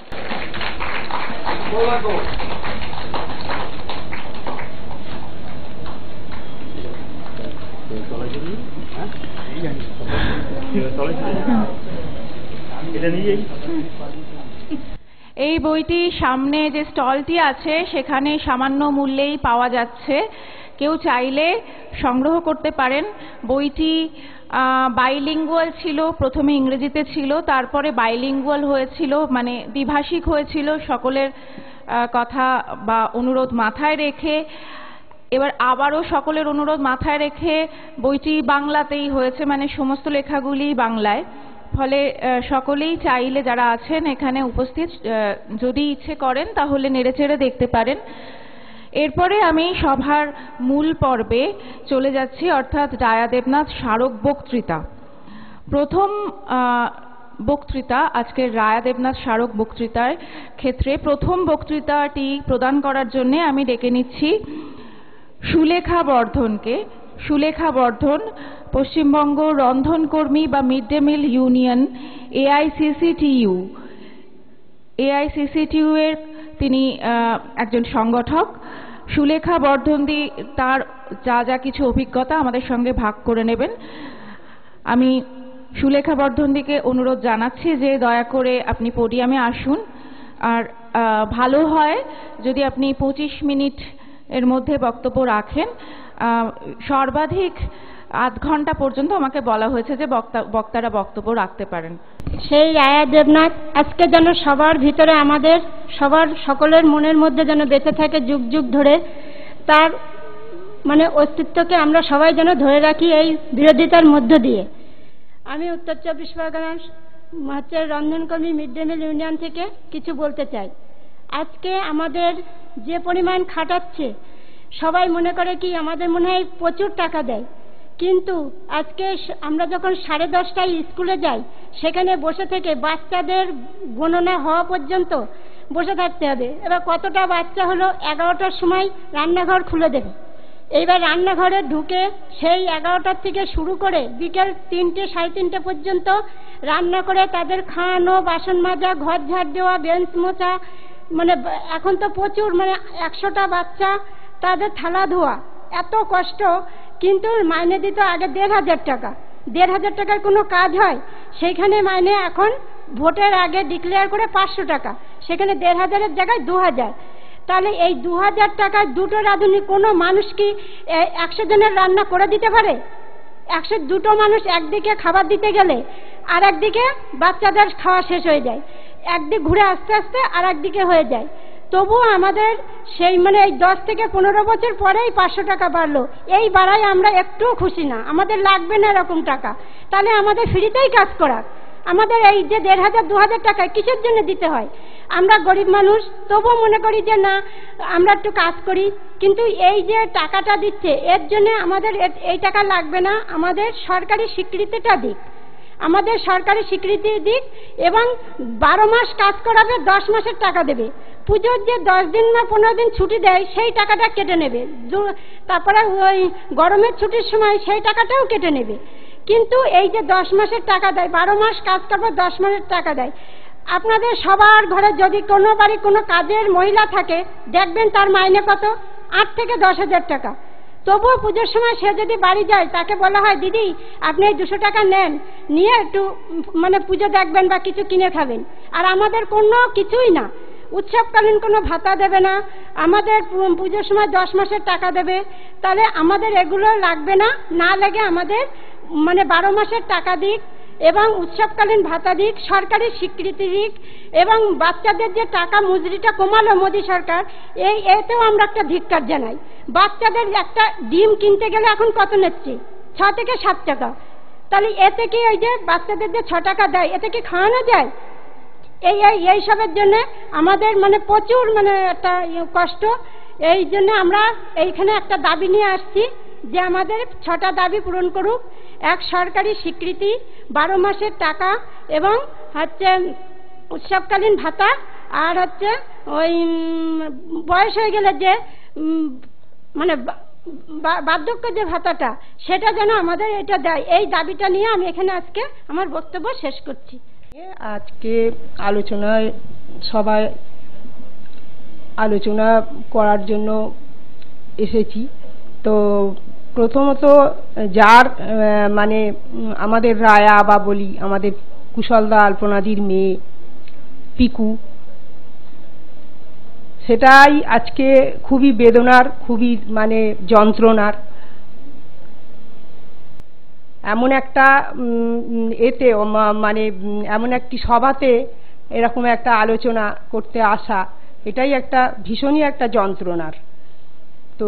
এই বইটি সামনে যে স্টলটি আছে সেখানে সামান্য মূল্যেই পাওয়া যাচ্ছে, কেউ চাইলে সংগ্রহ করতে পারেন। বইটি বাইলিঙ্গুয়াল ছিল, প্রথমে ইংরেজিতে ছিল, তারপরে বাইলিঙ্গুয়াল হয়েছিল, মানে দ্বিভাষিক হয়েছিল। সকলের কথা বা অনুরোধ মাথায় রেখে এবার আবারও সকলের অনুরোধ মাথায় রেখে বইটি বাংলাতেই হয়েছে, মানে সমস্ত লেখাগুলি বাংলায়। ফলে সকলেই চাইলে যারা আছেন এখানে উপস্থিত যদি ইচ্ছে করেন তাহলে নেড়েচেড়ে দেখতে পারেন। এরপরে আমি সভার মূল পর্বে চলে যাচ্ছি, অর্থাৎ রায়া দেবনাথ স্মারক বক্তৃতা। প্রথম বক্তৃতা আজকের রায়া দেবনাথ স্মারক বক্তৃতার ক্ষেত্রে প্রথম বক্তৃতাটি প্রদান করার জন্য আমি ডেকে নিচ্ছি সুলেখা বর্ধনকে। সুলেখা বর্ধন পশ্চিমবঙ্গ রন্ধনকর্মী বা mid day meal union AICCTU AICCTU এর তিনি একজন সংগঠক। সুলেখা বর্ধনদি তার যা যা কিছু অভিজ্ঞতা আমাদের সঙ্গে ভাগ করে নেবেন। আমি সুলেখা বর্ধনদিকে অনুরোধ জানাচ্ছি যে দয়া করে আপনি পোডিয়ামে আসুন, আর ভালো হয় যদি আপনি পঁচিশ মিনিট এর মধ্যে বক্তব্য রাখেন। সর্বাধিক আধ ঘন্টা পর্যন্ত আমাকে বলা হয়েছে যে বক্তা বক্তারা বক্তব্য রাখতে পারেন। সেই রায়া দেবনাথ আজকে যেন সবার ভিতরে, আমাদের সবার সকলের মনের মধ্যে যেন বেঁচে থাকে যুগ যুগ ধরে, তার মানে অস্তিত্বকে আমরা সবাই যেন ধরে রাখি এই বিরোধিতার মধ্য দিয়ে। আমি উত্তর চব্বিশ পরগনার হচ্ছে রন্ধনকর্মী মিড ডে মিল ইউনিয়ন থেকে কিছু বলতে চাই। আজকে আমাদের যে পরিমাণ খাটাচ্ছে, সবাই মনে করে কি আমাদের মনে হয় প্রচুর টাকা দেয়, কিন্তু আজকে আমরা যখন সাড়ে দশটায় স্কুলে যাই সেখানে বসে থেকে বাচ্চাদের গণনা হওয়া পর্যন্ত বসে থাকতে হবে। এবার কতটা বাচ্চা হলো, এগারোটার সময় রান্নাঘর খুলে দেবে। এইবার রান্নাঘরে ঢুকে সেই এগারোটার থেকে শুরু করে বিকেল তিনটে সাড়ে তিনটে পর্যন্ত রান্না করে তাদের খাওয়ানো, বাসন মাজা, ঘর ঝাড় দেওয়া, বেঞ্চ মোছা, মানে এখন তো প্রচুর, মানে একশোটা বাচ্চা তাদের থালা ধোয়া, এত কষ্ট। কিন্তু মাইনে দিত আগে দেড় হাজার টাকা। দেড় হাজার টাকার কোনো কাজ হয়? সেইখানে মাইনে এখন ভোটের আগে ডিক্লেয়ার করে পাঁচশো টাকা, সেখানে দেড় হাজারের জায়গায় দু হাজার। তাহলে এই দু হাজার টাকায় দুটো রাঁধুনি কোনো মানুষ কি একশো জনের রান্না করে দিতে পারে? একশো দুটো মানুষ একদিকে খাবার দিতে গেলে আর একদিকে বাচ্চাদের খাওয়া শেষ হয়ে যায়, একদিক ঘুরে আস্তে আস্তে আর একদিকে হয়ে যায়। তবুও আমাদের সেই মানে এই দশ থেকে পনেরো বছর পরেই পাঁচশো টাকা বাড়লো, এই বাড়ায় আমরা একটুও খুশি না, আমাদের লাগবে না এরকম টাকা। তাহলে আমাদের ফ্রিতেই কাজ করা, আমাদের এই যে দেড় হাজার দু হাজার টাকা কিসের জন্য দিতে হয়? আমরা গরিব মানুষ, তবুও মনে করি যে না আমরা একটু কাজ করি, কিন্তু এই যে টাকাটা দিচ্ছে এর জন্য আমাদের এই টাকা লাগবে না, আমাদের সরকারি স্বীকৃতিটা দিক, আমাদের সরকারি স্বীকৃতি দিক, এবং বারো মাস কাজ করাবে, দশ মাসের টাকা দেবে। পুজোর যে দশ দিন না পনেরো দিন ছুটি দেয় সেই টাকাটা কেটে নেবে, তারপরে ওই গরমের ছুটির সময় সেই টাকাটাও কেটে নেবে। কিন্তু এই যে দশ মাসের টাকা দেয়, বারো মাস কাজ করবে, দশ মাসের টাকা দেয়। আপনাদের সবার ঘরে যদি কোনো বাড়ি কোনো কাজের মহিলা থাকে দেখবেন তার মাইনে কত, আট থেকে দশ হাজার টাকা। তবুও পুজোর সময় সে যদি বাড়ি যায় তাকে বলা হয় দিদি আপনি এই দুশো টাকা নেন, নিয়ে একটু মানে পুজো দেখবেন বা কিছু কিনে খাবেন। আর আমাদের কোনো কিছুই না, উৎসবকালীন কোনো ভাতা দেবে না, আমাদের পুজোর সময় দশ মাসের টাকা দেবে, তাহলে আমাদের এগুলো লাগবে না, না লেগে আমাদের মানে বারো মাসের টাকা দিক এবং উৎসবকালীন ভাতা দিক, সরকারি স্বীকৃতি দিক, এবং বাচ্চাদের যে টাকা মজুরিটা কমালো মোদী সরকার, এই এতেও আমরা একটা ধিক্কার জানাই। বাচ্চাদের একটা ডিম কিনতে গেলে এখন কত নিচ্ছে? ছ থেকে সাত টাকা। তাহলে এতে কি ওই যে বাচ্চাদের যে ছ টাকা দেয় এতে কি খাওয়ানো যায়? এই এই সবের জন্য আমাদের মানে প্রচুর মানে একটা কষ্ট। এই জন্য আমরা এইখানে একটা দাবি নিয়ে আসছি যে আমাদের ছটা দাবি পূরণ করুক। এক, সরকারি স্বীকৃতি, বারো মাসের টাকা, এবং হচ্ছে উৎসবকালীন ভাতা, আর হচ্ছে ওই বয়স হয়ে গেলে যে মানে বার্ধক্য যে ভাতাটা সেটা যেন আমাদের এটা দেয়। এই দাবিটা নিয়ে আমি এখানে আজকে আমার বক্তব্য শেষ করছি। আজকে আলোচনায় সবাই আলোচনা করার জন্য এসেছি। তো প্রথমত যার মানে আমাদের রায়া বা বলি আমাদের কুশলদা আলপনাদির মেয়ে পিকু, সেটাই আজকে খুবই বেদনার, খুবই মানে যন্ত্রণার। এমন একটা এতে মানে এমন একটি সভাতে এরকম একটা আলোচনা করতে আসা, এটাই একটা ভীষণই একটা যন্ত্রণার। তো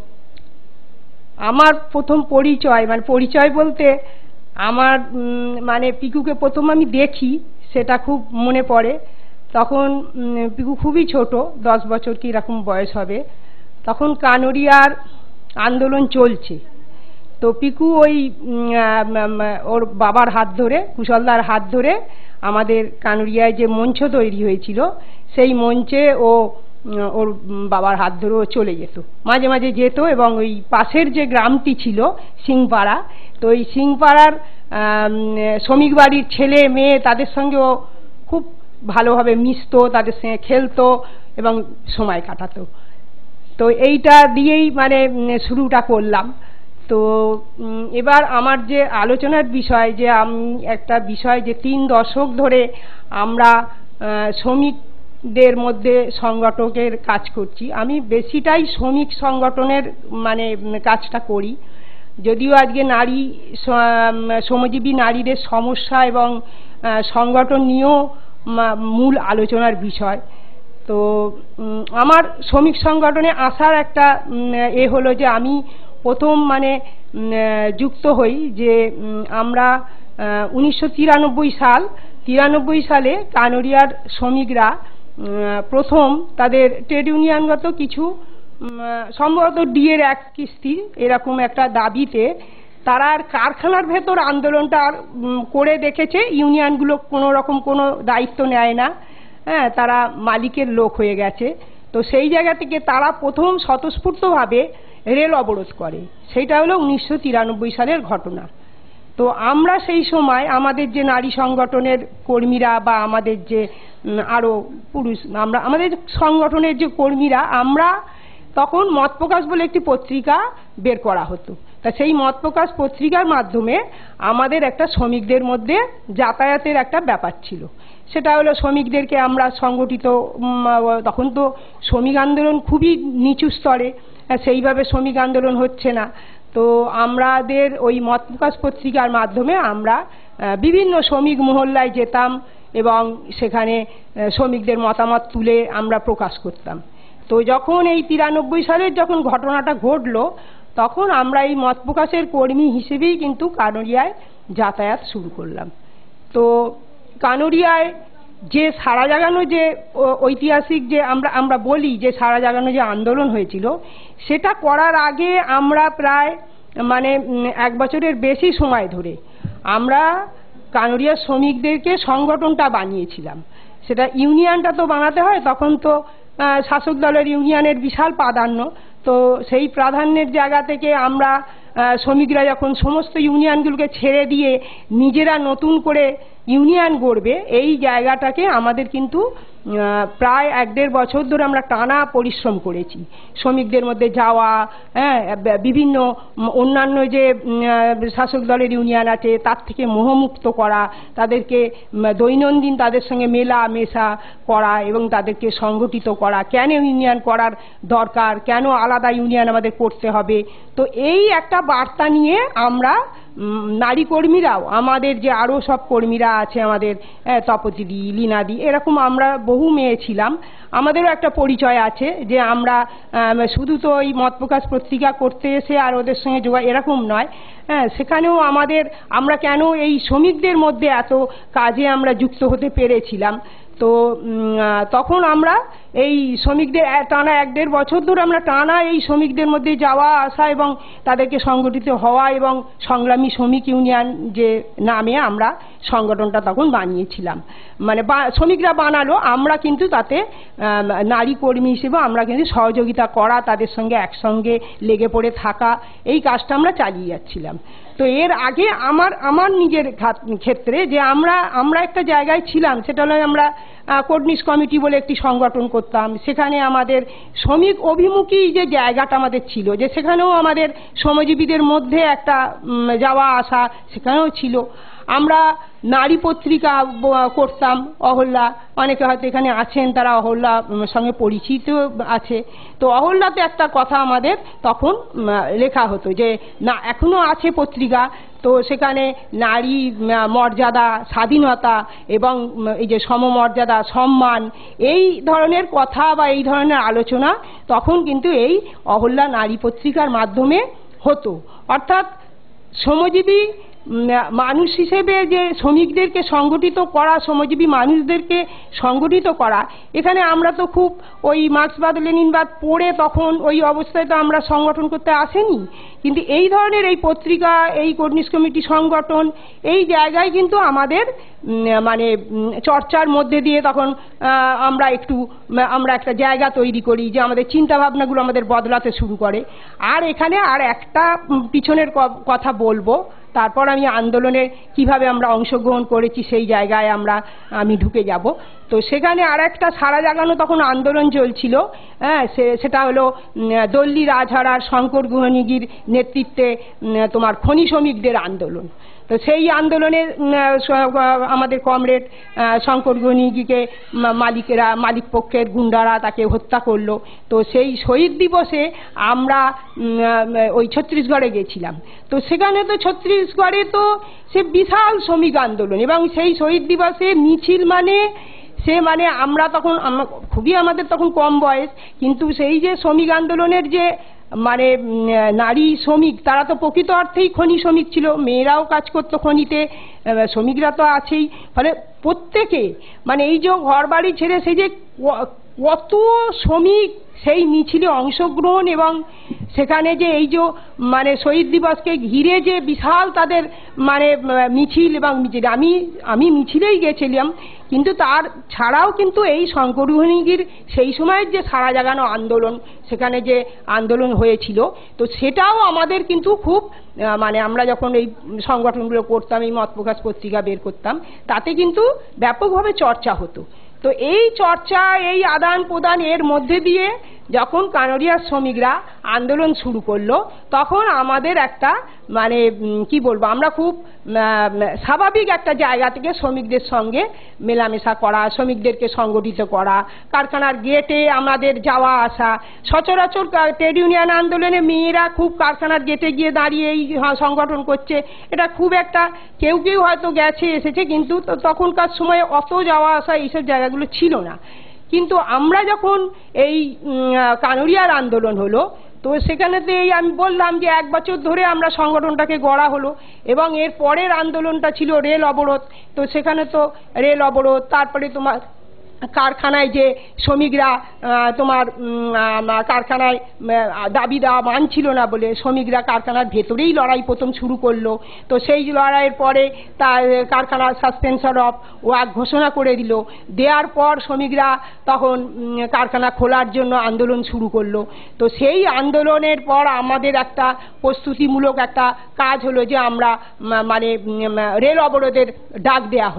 আমার প্রথম পরিচয় মানে পরিচয় বলতে আমার মানে পিকুকে প্রথম আমি দেখি সেটা খুব মনে পড়ে। তখন পিকু খুবই ছোট, দশ বছর কি এরকম বয়স হবে। তখন কানড়িয়ার আন্দোলন চলছে। তো পিকু ওই ওর বাবার হাত ধরে, কুশলদার হাত ধরে আমাদের কানড়িয়ায় যে মঞ্চ তৈরি হয়েছিল সেই মঞ্চে ও ওর বাবার হাত ধরে ও চলে যেত, মাঝে মাঝে যেত। এবং ওই পাশের যে গ্রামটি ছিল সিংপাড়া, তো ওই সিংপাড়ার শ্রমিক বাড়ির ছেলে মেয়ে তাদের সঙ্গে ও খুব ভালোভাবে মিশতো, তাদের সঙ্গে খেলতো এবং সময় কাটাতো। তো এইটা দিয়েই মানে শুরুটা করলাম। তো এবার আমার যে আলোচনার বিষয়, যে আমি একটা বিষয় যে তিন দশক ধরে আমরা শ্রমিকদের মধ্যে সংগঠকের কাজ করছি। আমি বেশিটাই শ্রমিক সংগঠনের মানে কাজটা করি, যদিও আজকে নারী শ্রমজীবী নারীদের সমস্যা এবং সংগঠন নিয়েও মূল আলোচনার বিষয়। তো আমার শ্রমিক সংগঠনে আসার একটা এ হলো যে আমি প্রথম মানে যুক্ত হই যে আমরা উনিশশো তিরানব্বই সাল তিরানব্বই সালে কানড়িয়ার শ্রমিকরা প্রথম তাদের ট্রেড ইউনিয়নগত কিছু সম্ভবত ডিএর এক কিস্তি এরকম একটা দাবিতে তারা আর কারখানার ভেতর আন্দোলনটা করে দেখেছে। ইউনিয়নগুলো কোনো রকম কোনো দায়িত্ব নেয় না, হ্যাঁ, তারা মালিকের লোক হয়ে গেছে। তো সেই জায়গা থেকে তারা প্রথম স্বতঃস্ফূর্তভাবে রেল অবরোধ করে, সেইটা হলো উনিশশো তিরানব্বই সালের ঘটনা। তো আমরা সেই সময় আমাদের যে নারী সংগঠনের কর্মীরা বা আমাদের যে আরও পুরুষ আমরা আমাদের সংগঠনের যে কর্মীরা, আমরা তখন মত প্রকাশ বলে একটি পত্রিকা বের করা হতো। তা সেই মত প্রকাশ পত্রিকার মাধ্যমে আমাদের একটা শ্রমিকদের মধ্যে যাতায়াতের একটা ব্যাপার ছিল। সেটা হলো শ্রমিকদেরকে আমরা সংগঠিত, তখন তো শ্রমিক আন্দোলন খুবই নিচু স্তরে, সেইভাবে শ্রমিক আন্দোলন হচ্ছে না। তো আমাদের ওই মত প্রকাশ পত্রিকার মাধ্যমে আমরা বিভিন্ন শ্রমিক মহল্লায় যেতাম এবং সেখানে শ্রমিকদের মতামত তুলে আমরা প্রকাশ করতাম। তো যখন এই তিরানব্বই সালের যখন ঘটনাটা ঘটলো, তখন আমরা এই মত প্রকাশের কর্মী হিসেবেই কিন্তু কানড়িয়ায় যাতায়াত শুরু করলাম। তো কানড়িয়ায় যে সারা জাগানো যে ঐতিহাসিক যে আমরা আমরা বলি যে সারা জাগানো যে আন্দোলন হয়েছিল, সেটা করার আগে আমরা প্রায় মানে এক বছরের বেশি সময় ধরে আমরা কানড়িয়ার শ্রমিকদেরকে সংগঠনটা বানিয়েছিলাম। সেটা ইউনিয়নটা তো বানাতে হয়, তখন তো শাসক দলের ইউনিয়নের বিশাল প্রাধান্য। তো সেই প্রাধান্যের জায়গা থেকে আমরা শ্রমিকরা যখন সমস্ত ইউনিয়নগুলোকে ছেড়ে দিয়ে নিজেরা নতুন করে ইউনিয়ন গড়বে, এই জায়গাটাকে আমাদের কিন্তু প্রায় এক দেড় বছর ধরে আমরা টানা পরিশ্রম করেছি শ্রমিকদের মধ্যে যাওয়া, হ্যাঁ, বিভিন্ন অন্যান্য যে শাসক দলের ইউনিয়ন আছে তার থেকে মোহমুক্ত করা, তাদেরকে দৈনন্দিন তাদের সঙ্গে মেলা মেশা করা এবং তাদেরকে সংগঠিত করা, কেন ইউনিয়ন করার দরকার, কেন আলাদা ইউনিয়ন আমাদের করতে হবে। তো এই একটা বার্তা নিয়ে আমরা নারী কর্মীরাও, আমাদের যে আরও সব কর্মীরা আছে, আমাদের তপতিদি, লীনাদি, এরকম আমরা বহু মেয়ে ছিলাম, আমাদেরও একটা পরিচয় আছে যে আমরা শুধু তো ওই মত প্রকাশ পত্রিকা করতে এসে আর ওদের সঙ্গে যোগাযোগ এরকম নয়, হ্যাঁ, সেখানেও আমাদের আমরা কেন এই শ্রমিকদের মধ্যে এত কাজে আমরা যুক্ত হতে পেরেছিলাম। তো তখন আমরা এই শ্রমিকদের টানা এক দেড় বছর ধরে আমরা টানা এই শ্রমিকদের মধ্যে যাওয়া আসা এবং তাদেরকে সংগঠিত হওয়া এবং সংগ্রামী শ্রমিক ইউনিয়ন যে নামে আমরা সংগঠনটা তখন বানিয়েছিলাম, মানে শ্রমিকরা বানালো, আমরা কিন্তু তাতে নারী কর্মী হিসেবে আমরা কিন্তু সহযোগিতা করা, তাদের সঙ্গে একসঙ্গে লেগে পড়ে থাকা, এই কাজটা আমরা চালিয়ে যাচ্ছিলাম। তো এর আগে আমার আমার নিজের ক্ষেত্রে যে আমরা আমরা একটা জায়গায় ছিলাম, সেটা হলো আমরা কর্নিশ কমিটি বলে একটি সংগঠন করতাম, সেখানে আমাদের শ্রমিক অভিমুখী যে জায়গাটা আমাদের ছিল, যে সেখানেও আমাদের শ্রমজীবীদের মধ্যে একটা যাওয়া আসা সেখানেও ছিল। আমরা নারী পত্রিকা করতাম, অহল্যা, অনেকে হয়তো এখানে আছেন তারা অহল্যা সঙ্গে পরিচিত আছে। তো অহল্যাতে একটা কথা আমাদের তখন লেখা হতো যে না, এখনো আছে পত্রিকা, তো সেখানে নারী মর্যাদা, স্বাধীনতা এবং এই যে সমমর্যাদা, সম্মান, এই ধরনের কথা বা এই ধরনের আলোচনা তখন কিন্তু এই অহল্যা নারী পত্রিকার মাধ্যমে হতো। অর্থাৎ শ্রমজীবী মানুষ হিসেবে যে শ্রমিকদেরকে সংগঠিত করা, শ্রমজীবী মানুষদেরকে সংগঠিত করা, এখানে আমরা তো খুব ওই মার্ক্সবাদ লেনিনবাদ পড়ে তখন ওই অবস্থায় তো আমরা সংগঠন করতে আসেনি, কিন্তু এই ধরনের এই পত্রিকা, এই কর্নিশ কমিটি সংগঠন, এই জায়গায় কিন্তু আমাদের মানে চর্চার মধ্যে দিয়ে তখন আমরা একটু আমরা একটা জায়গা তৈরি করি যে আমাদের চিন্তাভাবনাগুলো আমাদের বদলাতে শুরু করে। আর এখানে আর একটা পিছনের কথা বলবো, তারপর আমি আন্দোলনে কিভাবে আমরা অংশগ্রহণ করেছি সেই জায়গায় আমরা আমি ঢুকে যাব। তো সেখানে আর একটা সারা জাগানো তখন আন্দোলন চলছিল, হ্যাঁ, সেটা হলো দল্লি রাজহারার শঙ্কর গুহনিগির নেতৃত্বে তোমার খনি শ্রমিকদের আন্দোলন। তো সেই আন্দোলনে আমাদের কমরেড শঙ্কর গুহনিগিকে মালিকেরা, মালিক পক্ষের গুন্ডারা তাকে হত্যা করলো। তো সেই শহীদ দিবসে আমরা ওই ছত্তিশগড়ে গেছিলাম। তো সেখানে তো ছত্তিশগড়ে তো সে বিশাল শ্রমিক আন্দোলন, এবং সেই শহীদ দিবসে মিছিল মানে সে মানে আমরা তখন খুবই আমাদের তখন কম বয়স, কিন্তু সেই যে শ্রমিক আন্দোলনের যে মানে নারী শ্রমিক, তারা তো প্রকৃত অর্থেই খনি শ্রমিক ছিল, মেয়েরাও কাজ করতো খনিতে, শ্রমিকরা তো আছেই, ফলে প্রত্যেকে মানে এই যে ঘর বাড়ি ছেড়ে সেই যে কত শ্রমিক সেই মিছিলে অংশগ্রহণ, এবং সেখানে যে এই যে মানে শহীদ দিবসকে ঘিরে যে বিশাল তাদের মানে মিছিল এবং মিছিল, আমি আমি মিছিলেই গেছিলাম, কিন্তু তার ছাড়াও কিন্তু এই শঙ্কর গুহনিগির সেই সময়ের যে সারা জাগানো আন্দোলন, সেখানে যে আন্দোলন হয়েছিল, তো সেটাও আমাদের কিন্তু খুব মানে আমরা যখন এই সংগঠনগুলো করতাম, এই মত প্রকাশ পত্রিকা বের করতাম, তাতে কিন্তু ব্যাপকভাবে চর্চা হতো। তো এই চর্চা, এই আদান প্রদান এর মধ্যে দিয়ে যখন কানাডিয়ার শ্রমিকরা আন্দোলন শুরু করলো, তখন আমাদের একটা মানে কি বলবো, আমরা খুব স্বাভাবিক একটা জায়গা থেকে শ্রমিকদের সঙ্গে মেলামেশা করা, শ্রমিকদেরকে সংগঠিত করা, কারখানার গেটে আমাদের যাওয়া আসা, সচরাচর ট্রেড ইউনিয়ন আন্দোলনে মেয়েরা খুব কারখানার গেটে গিয়ে দাঁড়িয়ে এই সংগঠন করছে, এটা খুব একটা কেউ কেউ হয়তো গেছে এসেছে, কিন্তু তখনকার সময়ে অত যাওয়া আসা এইসব জায়গাগুলো ছিল না। কিন্তু আমরা যখন এই কানাডিয়ার আন্দোলন হলো, তো সেখানেতে এই আমি বললাম যে এক বছর ধরে আমরা সংগঠনটাকে গড়া হলো, এবং এর পরের আন্দোলনটা ছিল রেল অবরোধ। তো সেখানে তো রেল অবরোধ, তারপরে তোমার কারখানায় যে শ্রমিকরা তোমার কারখানায় দাবি দেওয়া মানছিল না বলে শ্রমিকরা কারখানার ভেতরেই লড়াই প্রথম শুরু করলো। তো সেই লড়াইয়ের পরে তার কারখানার সাসপেনশন অফ ওয়ার্ক ঘোষণা করে দিল, দেওয়ার পর শ্রমিকরা তখন কারখানা খোলার জন্য আন্দোলন শুরু করলো। তো সেই আন্দোলনের পর আমাদের একটা প্রস্তুতিমূলক একটা কাজ হলো যে আমরা মানে রেল অবরোধের ডাক দেয়া হলো।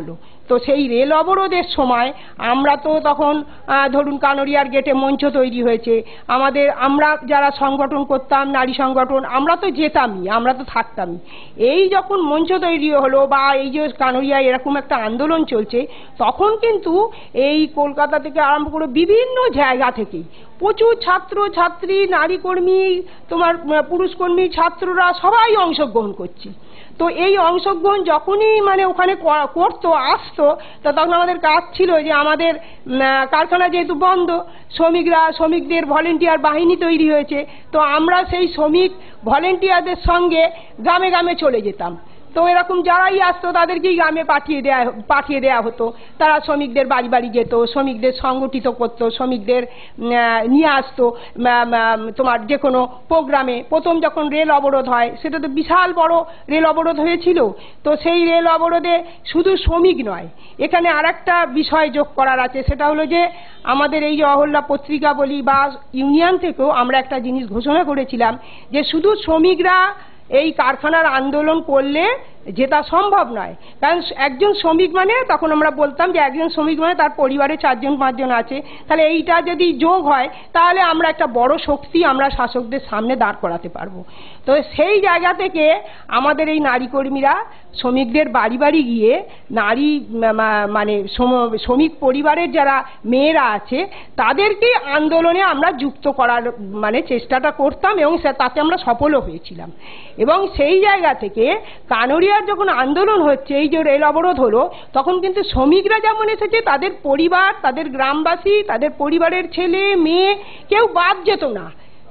তো সেই রেল অবরোধের সময় আমরা তো তখন ধরুন কানোরিয়ার গেটে মঞ্চ তৈরি হয়েছে, আমাদের আমরা যারা সংগঠন করতাম নারী সংগঠন আমরা তো যেতামই, আমরা তো থাকতামই। এই যখন মঞ্চ তৈরি হলো বা এই যে কানোরিয়ায় এরকম একটা আন্দোলন চলছে, তখন কিন্তু এই কলকাতা থেকে আরম্ভ করে বিভিন্ন জায়গা থেকে প্রচুর ছাত্র ছাত্রী, নারী কর্মী, তোমার পুরুষ কর্মী, ছাত্ররা সবাই অংশগ্রহণ করছে। তো এই অংশগ্রহণ যখনই মানে ওখানে করতো আসতো, তো তখন আমাদের কাজ ছিল যে আমাদের কারখানা যেহেতু বন্ধ, শ্রমিকরা শ্রমিকদের ভলেন্টিয়ার বাহিনী তৈরি হয়েছে, তো আমরা সেই শ্রমিক ভলেন্টিয়ারদের সঙ্গে গ্রামে গ্রামে চলে যেতাম। তো এরকম যারাই আসতো তাদেরকেই গ্রামে পাঠিয়ে দেয়া পাঠিয়ে দেওয়া হতো। তারা শ্রমিকদের বাড়ি বাড়ি যেত, শ্রমিকদের সংগঠিত করতো, শ্রমিকদের নিয়ে আসতো তোমার যে কোনো প্রোগ্রামে। প্রথম যখন রেল অবরোধ হয়, সেটা তো বিশাল বড় রেল অবরোধ হয়েছিল। তো সেই রেল অবরোধে শুধু শ্রমিক নয়, এখানে আর একটা বিষয় যোগ করার আছে, সেটা হলো যে আমাদের এই যে অহল্যা পত্রিকা বলি বা ইউনিয়ন থেকেও আমরা একটা জিনিস ঘোষণা করেছিলাম যে শুধু শ্রমিকরা এই কারখানার আন্দোলন করলে যেটা সম্ভব নয়। কারণ একজন শ্রমিক মানে তখন আমরা বলতাম যে একজন শ্রমিক মানে তার পরিবারে চারজন পাঁচজন আছে, তাহলে এইটা যদি যোগ হয় তাহলে আমরা একটা বড় শক্তি আমরা শাসকদের সামনে দাঁড় করাতে পারবো। তো সেই জায়গা থেকে আমাদের এই নারী কর্মীরা শ্রমিকদের বাড়ি বাড়ি গিয়ে নারী মানে শ্রমিক পরিবারের যারা মেয়েরা আছে তাদেরকে আন্দোলনে আমরা যুক্ত করার মানে চেষ্টাটা করতাম এবং তাতে আমরা সফলও হয়েছিলাম। এবং সেই জায়গা থেকে কানোরিয়ার যখন আন্দোলন হচ্ছে, এই যে রেল অবরোধ হলো, তখন কিন্তু শ্রমিকরা যেমন এসেছে তাদের পরিবার, তাদের গ্রামবাসী, তাদের পরিবারের ছেলে মেয়ে কেউ বাদ যেত না,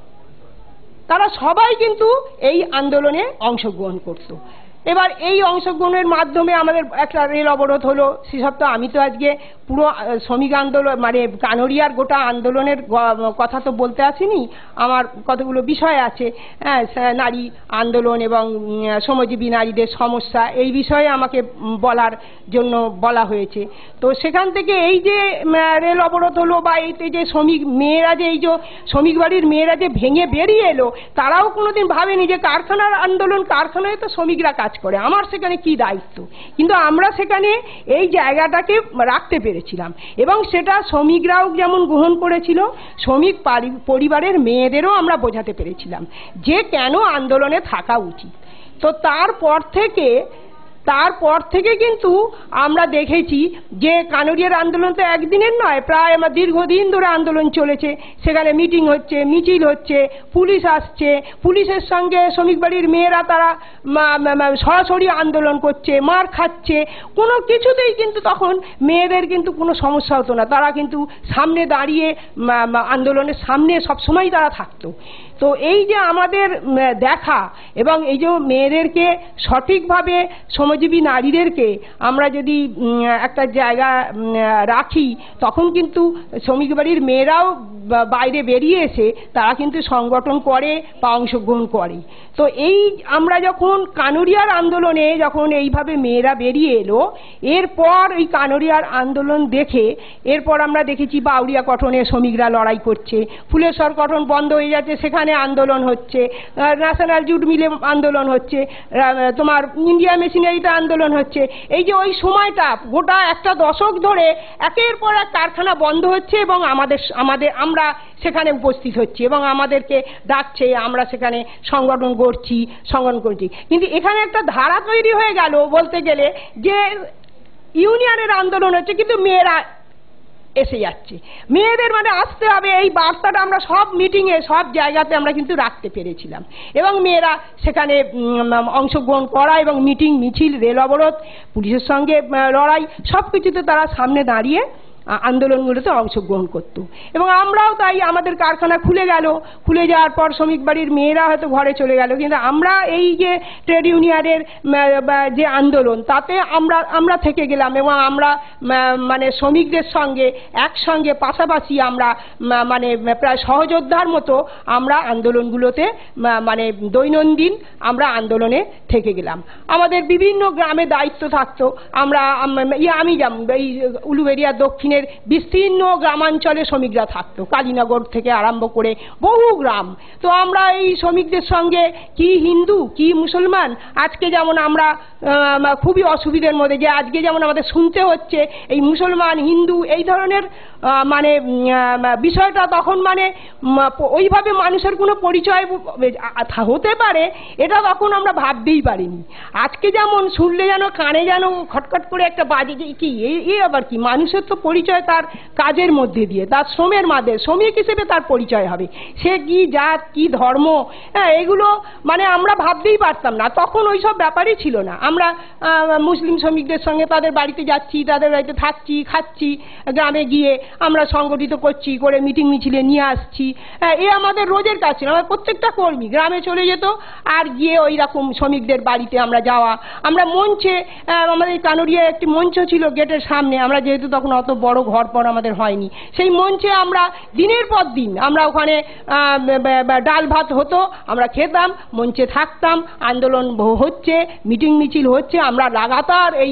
তারা সবাই কিন্তু এই আন্দোলনে অংশগ্রহণ করত। এবার এই অংশগ্রহণের মাধ্যমে আমাদের একটা রেল অবরোধ হলো। সেসব তো আমি তো আজকে পুরো শ্রমিক আন্দোলন মানে কানোরিয়ার গোটা আন্দোলনের কথা তো বলতে আসিনি, আমার কতগুলো বিষয় আছে, হ্যাঁ, নারী আন্দোলন এবং শ্রমজীবী নারীদের সমস্যা, এই বিষয়ে আমাকে বলার জন্য বলা হয়েছে। তো সেখান থেকে এই যে রেল অবরোধ হলো বা এইতে যে শ্রমিক মেয়েরা যে এই যে শ্রমিক বাড়ির মেয়েরা যে ভেঙে বেরিয়ে এলো, তারাও কোনোদিন ভাবেনি যে কারখানার আন্দোলন, কারখানায় তো শ্রমিকরা কাজ করে, আমার সেখানে কি দায়িত্ব। কিন্তু আমরা সেখানে এই জায়গাটাকে রাখতে পেরেছিলাম এবং সেটা শ্রমিকরাও যেমন গ্রহণ করেছিল, শ্রমিক পরিবারের মেয়েদেরও আমরা বোঝাতে পেরেছিলাম যে কেন আন্দোলনে থাকা উচিত। তো তারপর থেকে তারপর থেকে কিন্তু আমরা দেখেছি যে কানোরিয়ার আন্দোলন তো একদিনের নয়, প্রায় আমার দীর্ঘদিন ধরে আন্দোলন চলেছে। সেখানে মিটিং হচ্ছে, মিছিল হচ্ছে, পুলিশ আসছে, পুলিশের সঙ্গে শ্রমিক বাড়ির মেয়েরা তারা সরাসরি আন্দোলন করছে, মার খাচ্ছে, কোনো কিছুতেই কিন্তু তখন মেয়েদের কিন্তু কোনো সমস্যা হতো না, তারা কিন্তু সামনে দাঁড়িয়ে আন্দোলনের সামনে সবসময় তারা থাকতো। তো এই যে আমাদের দেখা এবং এই যে মেয়েদেরকে সঠিকভাবে শ্রমজীবী নারীদেরকে আমরা যদি একটা জায়গা রাখি, তখন কিন্তু শ্রমিক বাড়ির মেয়েরাও বাইরে বেরিয়ে এসে তারা কিন্তু সংগঠন করে বা অংশগ্রহণ করে। তো এই আমরা যখন কানোরিয়ার আন্দোলনে যখন এইভাবে মেয়েরা বেরিয়ে এলো, এরপর এই কানোরিয়ার আন্দোলন দেখে এরপর আমরা দেখেছি বাউরিয়া কটনে শ্রমিকরা লড়াই করছে, ফুলেশ্বর কটন বন্ধ হয়ে যাচ্ছে, সেখানে আন্দোলন হচ্ছে, ন্যাশনাল জুট মিলে আন্দোলন হচ্ছে, তোমার ইন্ডিয়া মেশিনারিতে আন্দোলন হচ্ছে। এই যে ওই সময়টা গোটা একটা দশক ধরে একের পর এক কারখানা বন্ধ হচ্ছে এবং আমাদের আমাদের আমরা সেখানে উপস্থিত হচ্ছি এবং আমাদেরকে ডাকছে, আমরা সেখানে সংগঠন করছি সংগঠন করছি কিন্তু এখানে একটা ধারা তৈরি হয়ে গেল বলতে গেলে যে ইউনিয়নের আন্দোলন হচ্ছে কিন্তু মেয়েরা এসে যাচ্ছে, মেয়েদের মানে আসতে হবে, এই বার্তাটা আমরা সব মিটিংয়ে সব জায়গাতে আমরা কিন্তু রাখতে পেরেছিলাম এবং মেয়েরা সেখানে অংশগ্রহণ করা এবং মিটিং মিছিল রেল অবরোধ পুলিশের সঙ্গে লড়াই সব কিছুতে তারা সামনে দাঁড়িয়ে আন্দোলনগুলোতে অংশগ্রহণ করতো এবং আমরাও তাই। আমাদের কারখানা খুলে গেল, খুলে যাওয়ার পর শ্রমিক বাড়ির মেয়েরা হয়তো ঘরে চলে গেল, কিন্তু আমরা এই যে ট্রেড ইউনিয়নের যে আন্দোলন তাতে আমরা আমরা থেকে গেলাম এবং আমরা মানে শ্রমিকদের সঙ্গে একসঙ্গে পাশাপাশি আমরা মানে প্রায় সহযোদ্ধার মতো আমরা আন্দোলনগুলোতে মানে দৈনন্দিন আমরা আন্দোলনে থেকে গেলাম। আমাদের বিভিন্ন গ্রামে দায়িত্ব থাকতো, আমরা আমি যেমন এই উলুবেড়িয়া দক্ষিণে দার্জিলিংয়ের বিস্তীর্ণ গ্রামাঞ্চলে শ্রমিকরা থাকতো, কালীনগর থেকে আরম্ভ করে বহু গ্রাম। তো আমরা এই শ্রমিকদের সঙ্গে কি হিন্দু কি মুসলমান, আজকে যেমন আমরা খুবই অসুবিধার মধ্যে, যে আজকে যেমন আমাদের শুনতে হচ্ছে এই মুসলমান হিন্দু এই ধরনের মানে বিষয়টা, তখন মানে ওইভাবে মানুষের কোনো পরিচয় হতে পারে এটা তখন আমরা ভাবতেই পারিনি। আজকে যেমন শুনলে যেন কানে যেন খটখট করে একটা বাজে, যে কি এই আবার কি, মানুষের তো পরিচয় তার কাজের মধ্যে দিয়ে, তার শ্রমের মাধ্যমে শ্রমিক হিসেবে তার পরিচয় হবে, সে কি জাত কি ধর্ম, হ্যাঁ এগুলো মানে আমরা ভাবতেই পারতাম না, তখন ওই সব ব্যাপারই ছিল না। আমরা মুসলিম শ্রমিকদের সঙ্গে তাদের বাড়িতে যাচ্ছি, তাদের বাড়িতে থাকছি, খাচ্ছি, গ্রামে গিয়ে আমরা সংগঠিত করছি, করে মিটিং মিছিলে নিয়ে আসছি, এ আমাদের রোজের কাজ ছিল। আমার প্রত্যেকটা কর্মী গ্রামে চলে যেত আর গিয়ে ওই রকম শ্রমিকদের বাড়িতে আমরা যাওয়া। আমরা মঞ্চে, আমাদের কানুরিয়ায় একটি মঞ্চ ছিল গেটের সামনে, আমরা যেহেতু তখন অত বড় ঘর পর আমাদের হয়নি, সেই মঞ্চে আমরা দিনের পর দিন আমরা ওখানে ডাল ভাত হতো, আমরা খেতাম, মঞ্চে থাকতাম, আন্দোলন হচ্ছে, মিটিং মিছিল হচ্ছে, আমরা লাগাতার এই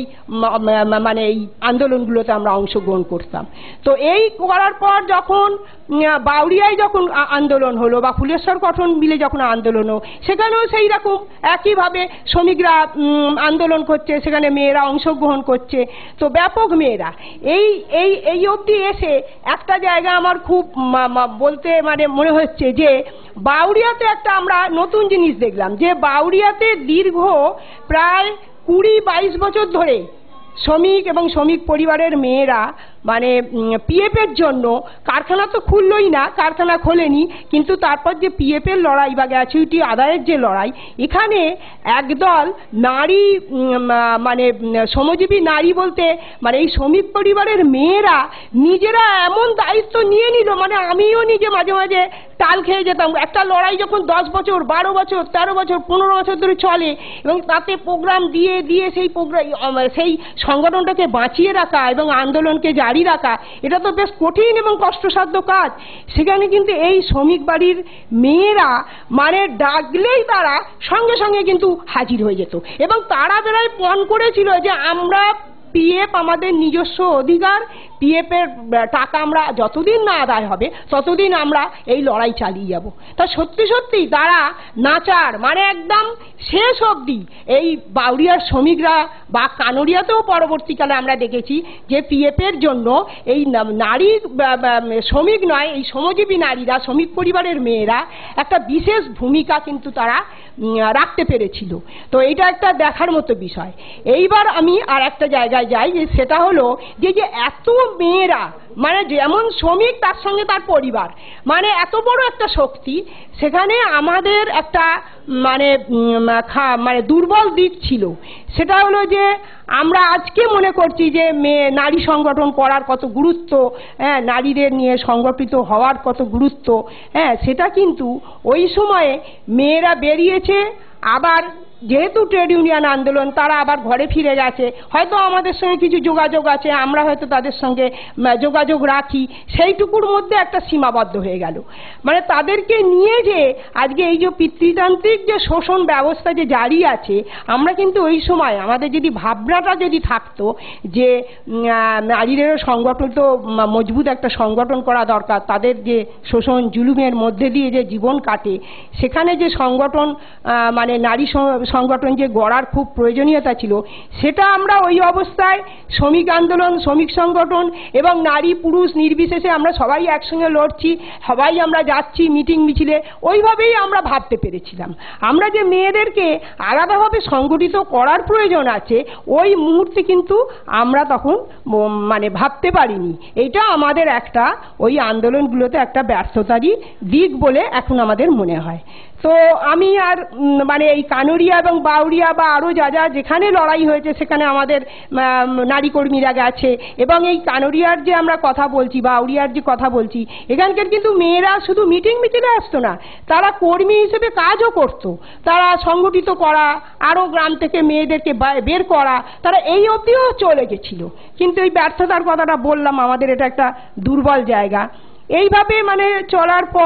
মানে এই আন্দোলনগুলোতে আমরা অংশগ্রহণ করতাম। তো এই করার পর যখন বাউরিয়ায় যখন আন্দোলন হলো বা ফুলেশ্বর কটন মিলে যখন আন্দোলন হলো, সেখানেও সেই রকম একইভাবে শ্রমিকরা আন্দোলন করছে, সেখানে মেয়েরা অংশগ্রহণ করছে, তো ব্যাপক মেয়েরা এই এই এই অবধি এসে একটা জায়গা আমার খুব বলতে মানে মনে হচ্ছে যে বাউরিয়াতে একটা আমরা নতুন জিনিস দেখলাম, যে বাউরিয়াতে দীর্ঘ প্রায় কুড়ি বাইশ বছর ধরে শ্রমিক এবং শ্রমিক পরিবারের মেয়েরা মানে পিএফের জন্য কারখানা তো খুললই না, কারখানা খোলেনি, কিন্তু তারপর যে পিএফের লড়াই বা গ্র্যাচুইটি আদায়ের যে লড়াই, এখানে একদল নারী মানে শ্রমজীবী নারী বলতে মানে এই শ্রমিক পরিবারের মেয়েরা নিজেরা এমন দায়িত্ব নিয়ে নিল, মানে আমিও নিজে মাঝে মাঝে টাল খেয়ে যেতাম। একটা লড়াই যখন দশ বছর বারো বছর তেরো বছর পনেরো বছর ধরে চলে এবং তাতে প্রোগ্রাম দিয়ে দিয়ে সেই প্রোগ্রাম সেই সংগঠনটাকে বাঁচিয়ে রাখা এবং আন্দোলনকে জারি রাখা, এটা তো বেশ কঠিন এবং কষ্টসাধ্য কাজ। সেখানে কিন্তু এই শ্রমিক বাড়ির মেয়েরা মানে ডাকলেই তারা সঙ্গে সঙ্গে কিন্তু হাজির হয়ে যেত এবং তারা বেলায় পণ করেছিল যে আমরা পিএফ আমাদের নিজস্ব অধিকার, পিএফের টাকা আমরা যতদিন না আদায় হবে ততদিন আমরা এই লড়াই চালিয়ে যাব। তা সত্যি সত্যি তারা নাচার মানে একদম শেষ অবধি এই বাউরিয়ার শ্রমিকরা বা কানুরিয়াতেও পরবর্তীকালে আমরা দেখেছি যে পিএফের জন্য এই নারী শ্রমিক নয়, এই শ্রমজীবী নারীরা, শ্রমিক পরিবারের মেয়েরা একটা বিশেষ ভূমিকা কিন্তু তারা রাখতে পেরেছিল। তো এইটা একটা দেখার মতো বিষয়। এইবার আমি আর একটা জায়গায় যাই, যে সেটা হলো যে যে এত মেয়েরা মানে যেমন শ্রমিক তার সঙ্গে তার পরিবার, মানে এত বড় একটা শক্তি, সেখানে আমাদের একটা মানে মানে দুর্বল দিক ছিল, সেটা হলো যে আমরা আজকে মনে করছি যে মেয়ে নারী সংগঠন করার কত গুরুত্ব, হ্যাঁ নারীদের নিয়ে সংগঠিত হওয়ার কত গুরুত্ব, হ্যাঁ সেটা কিন্তু ওই সময়ে মেয়েরা বেরিয়েছে, আবার যেহেতু ট্রেড ইউনিয়ন আন্দোলন তারা আবার ঘরে ফিরে গেছে, হয়তো আমাদের সঙ্গে কিছু যোগাযোগ আছে, আমরা হয়তো তাদের সঙ্গে যোগাযোগ রাখি, সেইটুকুর মধ্যে একটা সীমাবদ্ধ হয়ে গেল। মানে তাদেরকে নিয়ে যে আজকে এই যে পিতৃতান্ত্রিক যে শোষণ ব্যবস্থা যে জারি আছে, আমরা কিন্তু ওই সময় আমাদের যদি ভাবনাটা যদি থাকতো যে নারীদেরও সংগঠিত মজবুত একটা সংগঠন করা দরকার, তাদের যে শোষণ জুলুমের মধ্যে দিয়ে যে জীবন কাটে, সেখানে যে সংগঠন মানে নারী সংগঠন যে গড়ার খুব প্রয়োজনীয়তা ছিল, সেটা আমরা ওই অবস্থায় শ্রমিক আন্দোলন, শ্রমিক সংগঠন এবং নারী পুরুষ নির্বিশেষে আমরা সবাই একসঙ্গে লড়ছি, সবাই আমরা যাচ্ছি মিটিং মিছিলে, ওইভাবেই আমরা ভাবতে পেরেছিলাম। আমরা যে মেয়েদেরকে আলাদাভাবে সংগঠিত করার প্রয়োজন আছে, ওই মুহূর্তে কিন্তু আমরা তখন মানে ভাবতে পারিনি। এটা আমাদের একটা ওই আন্দোলনগুলোতে একটা ব্যর্থতারই দিক বলে এখন আমাদের মনে হয়। তো আমি আর মানে এই কানুরিয়া এবং বাউরিয়া বা আরও যা যা যেখানে লড়াই হয়েছে সেখানে আমাদের নারী কর্মীরা গেছে, এবং এই কানুরিয়ার যে আমরা কথা বলছি, বাউরিয়ার যে কথা বলছি, এখানকার কিন্তু মেয়েরা শুধু মিটিং মিছিলে আসতো না, তারা কর্মী হিসেবে কাজও করতো, তারা সংগঠিত করা, আরও গ্রাম থেকে মেয়েদেরকে বের করা, তারা এই অবধিও চলে গেছিল। কিন্তু এই ব্যর্থতার কথাটা বললাম, আমাদের এটা একটা দুর্বল জায়গা। এইভাবে মানে চলার পর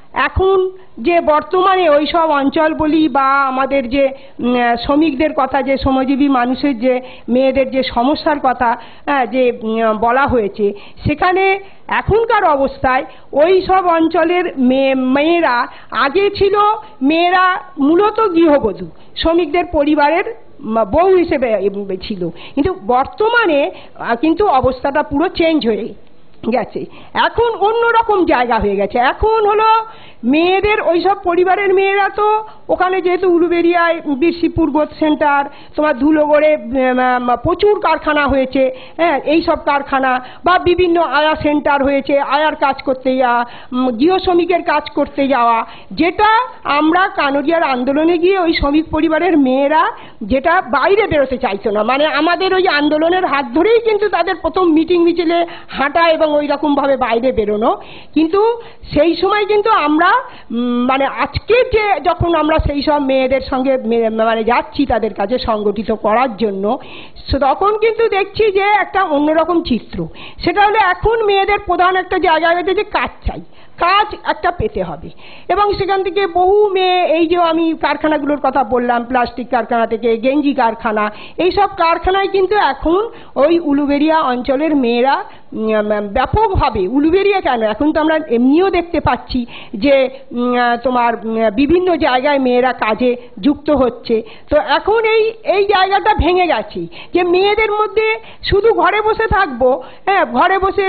এখন যে বর্তমানে ওই সব অঞ্চল বলি বা আমাদের যে শ্রমিকদের কথা, যে শ্রমজীবী মানুষের যে মেয়েদের যে সমস্যার কথা যে বলা হয়েছে, সেখানে এখনকার অবস্থায় ওই সব অঞ্চলের মেয়ে মেয়েরা আগে ছিল মেয়েরা মূলত গৃহবধূ, শ্রমিকদের পরিবারের বউ হিসেবে ছিল, কিন্তু বর্তমানে কিন্তু অবস্থাটা পুরো চেঞ্জ হয়ে গেছে। এখন অন্যরকম জায়গা হয়ে গেছে। এখন হলো মেয়েদের ওইসব পরিবারের মেয়েরা তো ওখানে যেহেতু উলুবেড়িয়ায় বীরশিবপুর গ্রোথ সেন্টার, তোমার ধুলোগড়ে প্রচুর কারখানা হয়েছে, হ্যাঁ এইসব কারখানা বা বিভিন্ন আয়া সেন্টার হয়েছে, আয়ার কাজ করতে যাওয়া, গৃহ শ্রমিকের কাজ করতে যাওয়া, যেটা আমরা কানোরিয়ার আন্দোলনে গিয়ে ওই শ্রমিক পরিবারের মেয়েরা যেটা বাইরে বেরোতে চাইতো না, মানে আমাদের ওই আন্দোলনের হাত ধরেই কিন্তু তাদের প্রথম মিটিং মিছিলে হাঁটা এবং ওই রকমভাবে বাইরে বেরোনো। কিন্তু সেই সময় কিন্তু আমরা মানে আজকে যে যখন আমরা সেই সব মেয়েদের সঙ্গে মানে যাচ্ছি তাদের কাছে সংগঠিত করার জন্য, তখন কিন্তু দেখছি যে একটা অন্যরকম চিত্র। সেটা হলো এখন মেয়েদের প্রধান একটা জায়গা হয়েছে যে কাজ চাই, কাজ একটা পেতে হবে, এবং সেখান থেকে বহু মেয়ে, এই যে আমি কারখানাগুলোর কথা বললাম, প্লাস্টিক কারখানা থেকে গেঞ্জি কারখানা, এইসব কারখানায় কিন্তু এখন ওই উলুবেড়িয়া অঞ্চলের মেয়েরা ব্যাপকভাবে, উলুবেড়িয়া কেন, এখন তো আমরা এমনিও দেখতে পাচ্ছি যে তোমার বিভিন্ন জায়গায় মেয়েরা কাজে যুক্ত হচ্ছে। তো এখন এই এই জায়গাটা ভেঙে গেছে যে মেয়েদের মধ্যে শুধু ঘরে বসে থাকবো, হ্যাঁ ঘরে বসে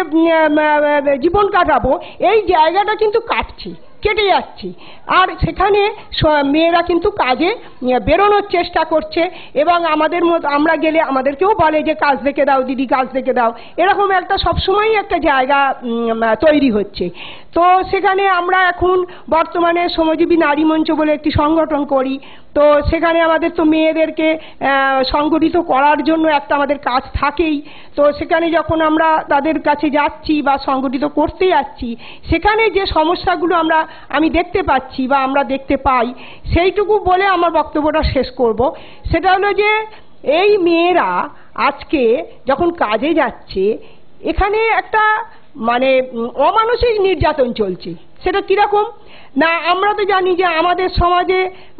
জীবন কাটাবো, এই জায়গাটা কিন্তু কাটছে, কেটে যাচ্ছে। আর সেখানে মেয়েরা কিন্তু কাজে বেরোনোর চেষ্টা করছে, এবং আমাদের মতো আমরা গেলে আমাদেরকেও বলে যে কাজ দেখে দাও দিদি, কাজ দেখে দাও, এরকম একটা সবসময়ই একটা জায়গা তৈরি হচ্ছে। তো সেখানে আমরা এখন বর্তমানে শ্রমজীবী নারী মঞ্চ বলে একটি সংগঠন করি। তো সেখানে আমাদের তো মেয়েদেরকে সংগঠিত করার জন্য একটা আমাদের কাজ থাকেই। তো সেখানে যখন আমরা তাদের কাছে যাচ্ছি বা সংগঠিত করতে যাচ্ছি, সেখানে যে সমস্যাগুলো আমরা আমি দেখতে পাচ্ছি বা আমরা দেখতে পাই, সেইটুকু বলে আমার বক্তব্যটা শেষ করব। সেটা হলো যে এই মেয়েরা আজকে যখন কাজে যাচ্ছে, এখানে একটা মানে অমানসিক নির্যাতন চলছে। সেটা কীরকম না, আমরা তো জানি যে আমাদের সমাজে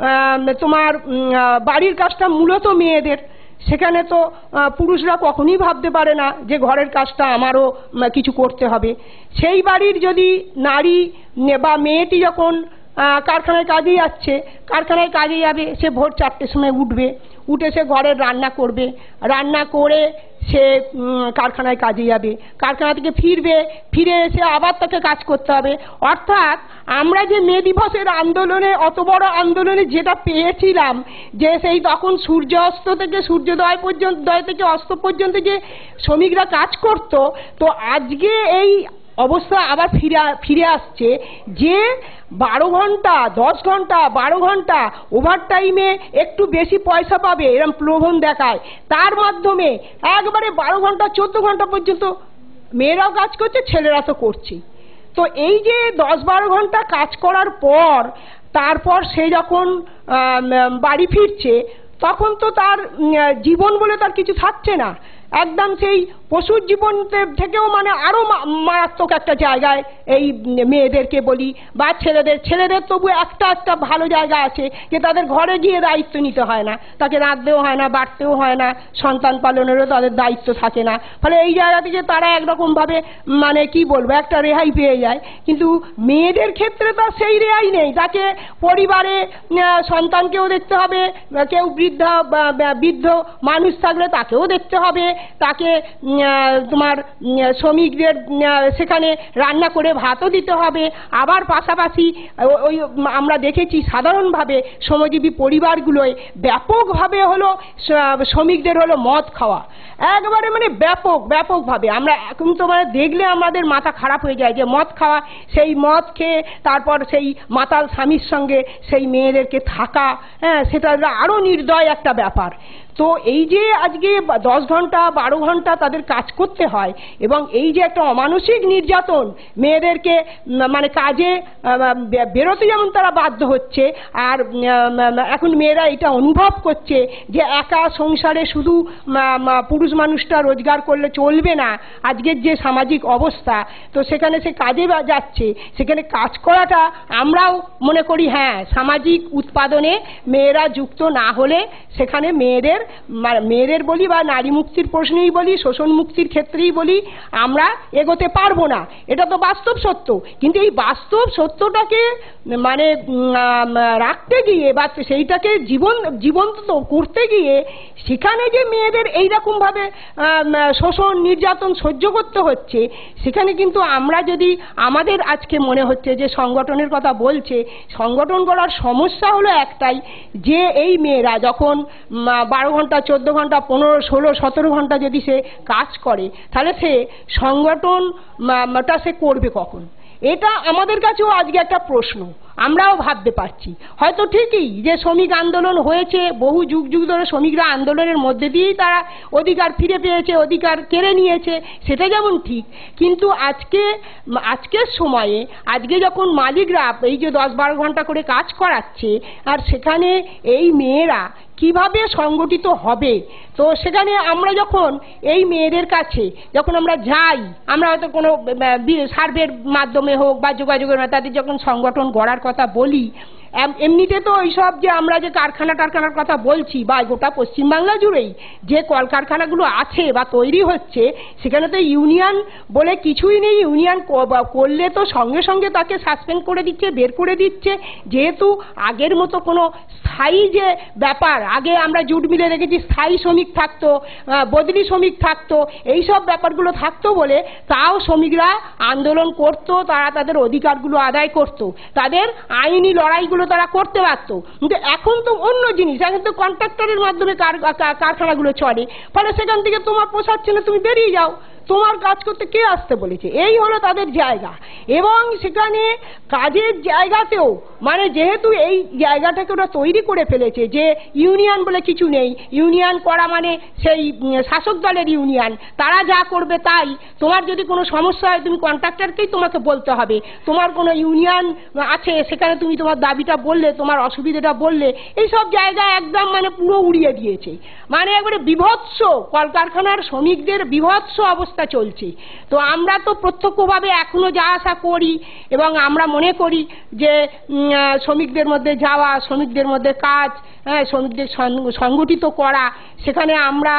তোমার বাড়ির কাজটা মূলত মেয়েদের, সেখানে তো পুরুষরা কখনোই ভাবতে পারে না যে ঘরের কাজটা আমারও কিছু করতে হবে। সেই বাড়ির যদি নারী বা মেয়েটি যখন কারখানায় কাজে যাচ্ছে, কারখানায় কাজে যাবে, সে ভোর চারটের সময় উঠবে, উঠে সে ঘরের রান্না করবে, রান্না করে সে কারখানায় কাজে যাবে, কারখানা থেকে ফিরবে, ফিরে এসে আবার তাকে কাজ করতে হবে। অর্থাৎ আমরা যে মে দিবসের আন্দোলনে, অত বড় আন্দোলনে যেটা পেয়েছিলাম যে সেই তখন সূর্য অস্ত থেকে সূর্যোদয় পর্যন্ত, দয় থেকে অস্ত পর্যন্ত যে শ্রমিকরা কাজ করত, তো আজকে এই অবস্থা আবার ফিরে ফিরে আসছে যে বারো ঘন্টা দশ ঘন্টা বারো ঘন্টা ওভার টাইমে একটু বেশি পয়সা পাবে এরকম প্রলোভন দেখায়, তার মাধ্যমে একবারে বারো ঘন্টা চোদ্দ ঘন্টা পর্যন্ত মেয়েরাও কাজ করছে, ছেলেরা তো করছে। তো এই যে দশ বারো ঘন্টা কাজ করার পর তারপর সে যখন বাড়ি ফিরছে, তখন তো তার জীবন বলে তার কিছু থাকছে না, একদম সেই পশুর জীবন থেকেও মানে আরও মারাত্মক একটা জায়গায় এই মেয়েদেরকে বলি বা ছেলেদের ছেলেদের তবু একটা একটা ভালো জায়গা আছে যে তাদের ঘরে গিয়ে দায়িত্ব নিতে হয় না, তাকে রাঁধতেও হয় না, বাড়তেও হয় না, সন্তান পালনেরও তাদের দায়িত্ব থাকে না। ফলে এই জায়গা থেকে তারা একরকমভাবে মানে কি বলবো একটা রেহাই পেয়ে যায়। কিন্তু মেয়েদের ক্ষেত্রে তো সেই রেহাই নেই, তাকে পরিবারে সন্তানকেও দেখতে হবে, কেউ বৃদ্ধ বৃদ্ধ মানুষ থাকলে তাকেও দেখতে হবে, তাকে তোমার শ্রমিকদের সেখানে রান্না করে ভাতও দিতে হবে। আবার পাশাপাশি ওই আমরা দেখেছি সাধারণভাবে শ্রমজীবী পরিবারগুলোয় ব্যাপকভাবে হলো শ্রমিকদের হলো মদ খাওয়া, একবারে মানে ব্যাপক ব্যাপকভাবে আমরা এখন তো মানে দেখলে আমাদের মাথা খারাপ হয়ে যায় যে মদ খাওয়া, সেই মদ খেয়ে তারপর সেই মাতাল স্বামীর সঙ্গে সেই মেয়েদেরকে থাকা, হ্যাঁ সেটা আরও নির্দয় একটা ব্যাপার। তো এই যে আজকে দশ ঘন্টা বারো ঘন্টা তাদের কাজ করতে হয় এবং এই যে একটা অমানসিক নির্যাতন মেয়েদেরকে মানে কাজে বেরোতে যেমন তারা বাধ্য হচ্ছে, আর এখন মেয়েরা এটা অনুভব করছে যে একা সংসারে শুধু পুরুষ মানুষটা রোজগার করলে চলবে না, আজকের যে সামাজিক অবস্থা, তো সেখানে সে কাজে যাচ্ছে, সেখানে কাজ করাটা আমরাও মনে করি হ্যাঁ সামাজিক উৎপাদনে মেয়েরা যুক্ত না হলে সেখানে মেয়েদের মেয়েদের বলি বা নারী মুক্তির প্রশ্নেই বলি, শোষণ মুক্তির ক্ষেত্রেই বলি, আমরা এগোতে পারবো না। এটা তো বাস্তব সত্য। কিন্তু এই বাস্তব সত্যটাকে মানে রাখতে গিয়ে বা সেইটাকে জীবন জীবন্ত করতে গিয়ে সেখানে যে মেয়েদের এইরকমভাবে শোষণ নির্যাতন সহ্য করতে হচ্ছে, সেখানে কিন্তু আমরা যদি আমাদের আজকে মনে হচ্ছে যে সংগঠনের কথা বলছে, সংগঠন করার সমস্যা হলো একটাই যে এই মেয়েরা যখন বারো ঘন্টা চোদ্দ ঘন্টা পনেরো ষোলো সতেরো ঘন্টা যদি সে কাজ করে, তাহলে সে সংগঠনটা সে করবে কখন? এটা আমাদের কাছেও আজকে একটা প্রশ্ন, আমরাও ভাবতে পারছি। হয়তো ঠিকই যে শ্রমিক আন্দোলন হয়েছে, বহু যুগ যুগ ধরে শ্রমিকরা আন্দোলনের মধ্যে দিয়েই তারা অধিকার ফিরে পেয়েছে, অধিকার কেড়ে নিয়েছে, সেটা যেমন ঠিক। কিন্তু আজকে আজকের সময়ে আজকে যখন মালিকরা এই যে দশ বারো ঘন্টা করে কাজ করাচ্ছে, আর সেখানে এই মেয়েরা কিভাবে সংগঠিত হবে, তো সেখানে আমরা যখন এই মেয়েদের কাছে যখন আমরা যাই, আমরা হয়তো কোনো সার্ভের মাধ্যমে হোক বা যোগাযোগের মাধ্যমে তাদের যখন সংগঠন গড়ার কথা বলি, এমনিতে তো এইসব যে আমরা যে কারখানা টারখানার কথা বলছি বা গোটা পশ্চিমবাংলা জুড়েই যে কলকারখানাগুলো আছে বা তৈরি হচ্ছে, সেখানে তো ইউনিয়ন বলে কিছুই নেই। ইউনিয়ন করলে তো সঙ্গে সঙ্গে তাকে সাসপেন্ড করে দিচ্ছে, বের করে দিচ্ছে। যেহেতু আগের মতো কোনো স্থায়ী যে ব্যাপার, আগে আমরা জুট মিলে রেখেছি স্থায়ী শ্রমিক থাকতো, বদলি শ্রমিক থাকতো, এইসব ব্যাপারগুলো থাকতো বলে তাও শ্রমিকরা আন্দোলন করতো, তারা তাদের অধিকারগুলো আদায় করতো, তাদের আইনি লড়াইগুলো তারা করতে পারত। কিন্তু এখন তো অন্য জিনিস, এখন তো কন্ট্রাক্টরের মাধ্যমে কারখানাগুলো চলে, ফলে সেখান থেকে তোমার পোষাচ্ছে না, তুমি বেরিয়ে যাও, তোমার কাজ করতে কে আসতে বলেছে? এই হলো তাদের জায়গা। এবং সেখানে কাজের জায়গাতেও মানে যেহেতু এই জায়গাটাকে ওরা তৈরি করে ফেলেছে যে ইউনিয়ন বলে কিছু নেই, ইউনিয়ন করা মানে সেই শাসক দলের ইউনিয়ন, তারা যা করবে তাই। তোমার যদি কোনো সমস্যা হয় তুমি কন্ট্রাক্টরকেই তোমাকে বলতে হবে, তোমার কোনো ইউনিয়ন আছে সেখানে তুমি তোমার দাবিটা বললে, তোমার অসুবিধাটা বললে, এইসব জায়গা একদম মানে পুরো উড়িয়ে দিয়েছে। মানে একবারে বিভৎস কলকারখানার শ্রমিকদের বিভৎস অবস্থা চলছে। তো আমরা তো প্রত্যক্ষভাবে এখনো যা আশা করি এবং আমরা মনে করি যে শ্রমিকদের মধ্যে যাওয়া, শ্রমিকদের মধ্যে কাজ, হ্যাঁ শ্রমিকদের সংগঠিত করা, সেখানে আমরা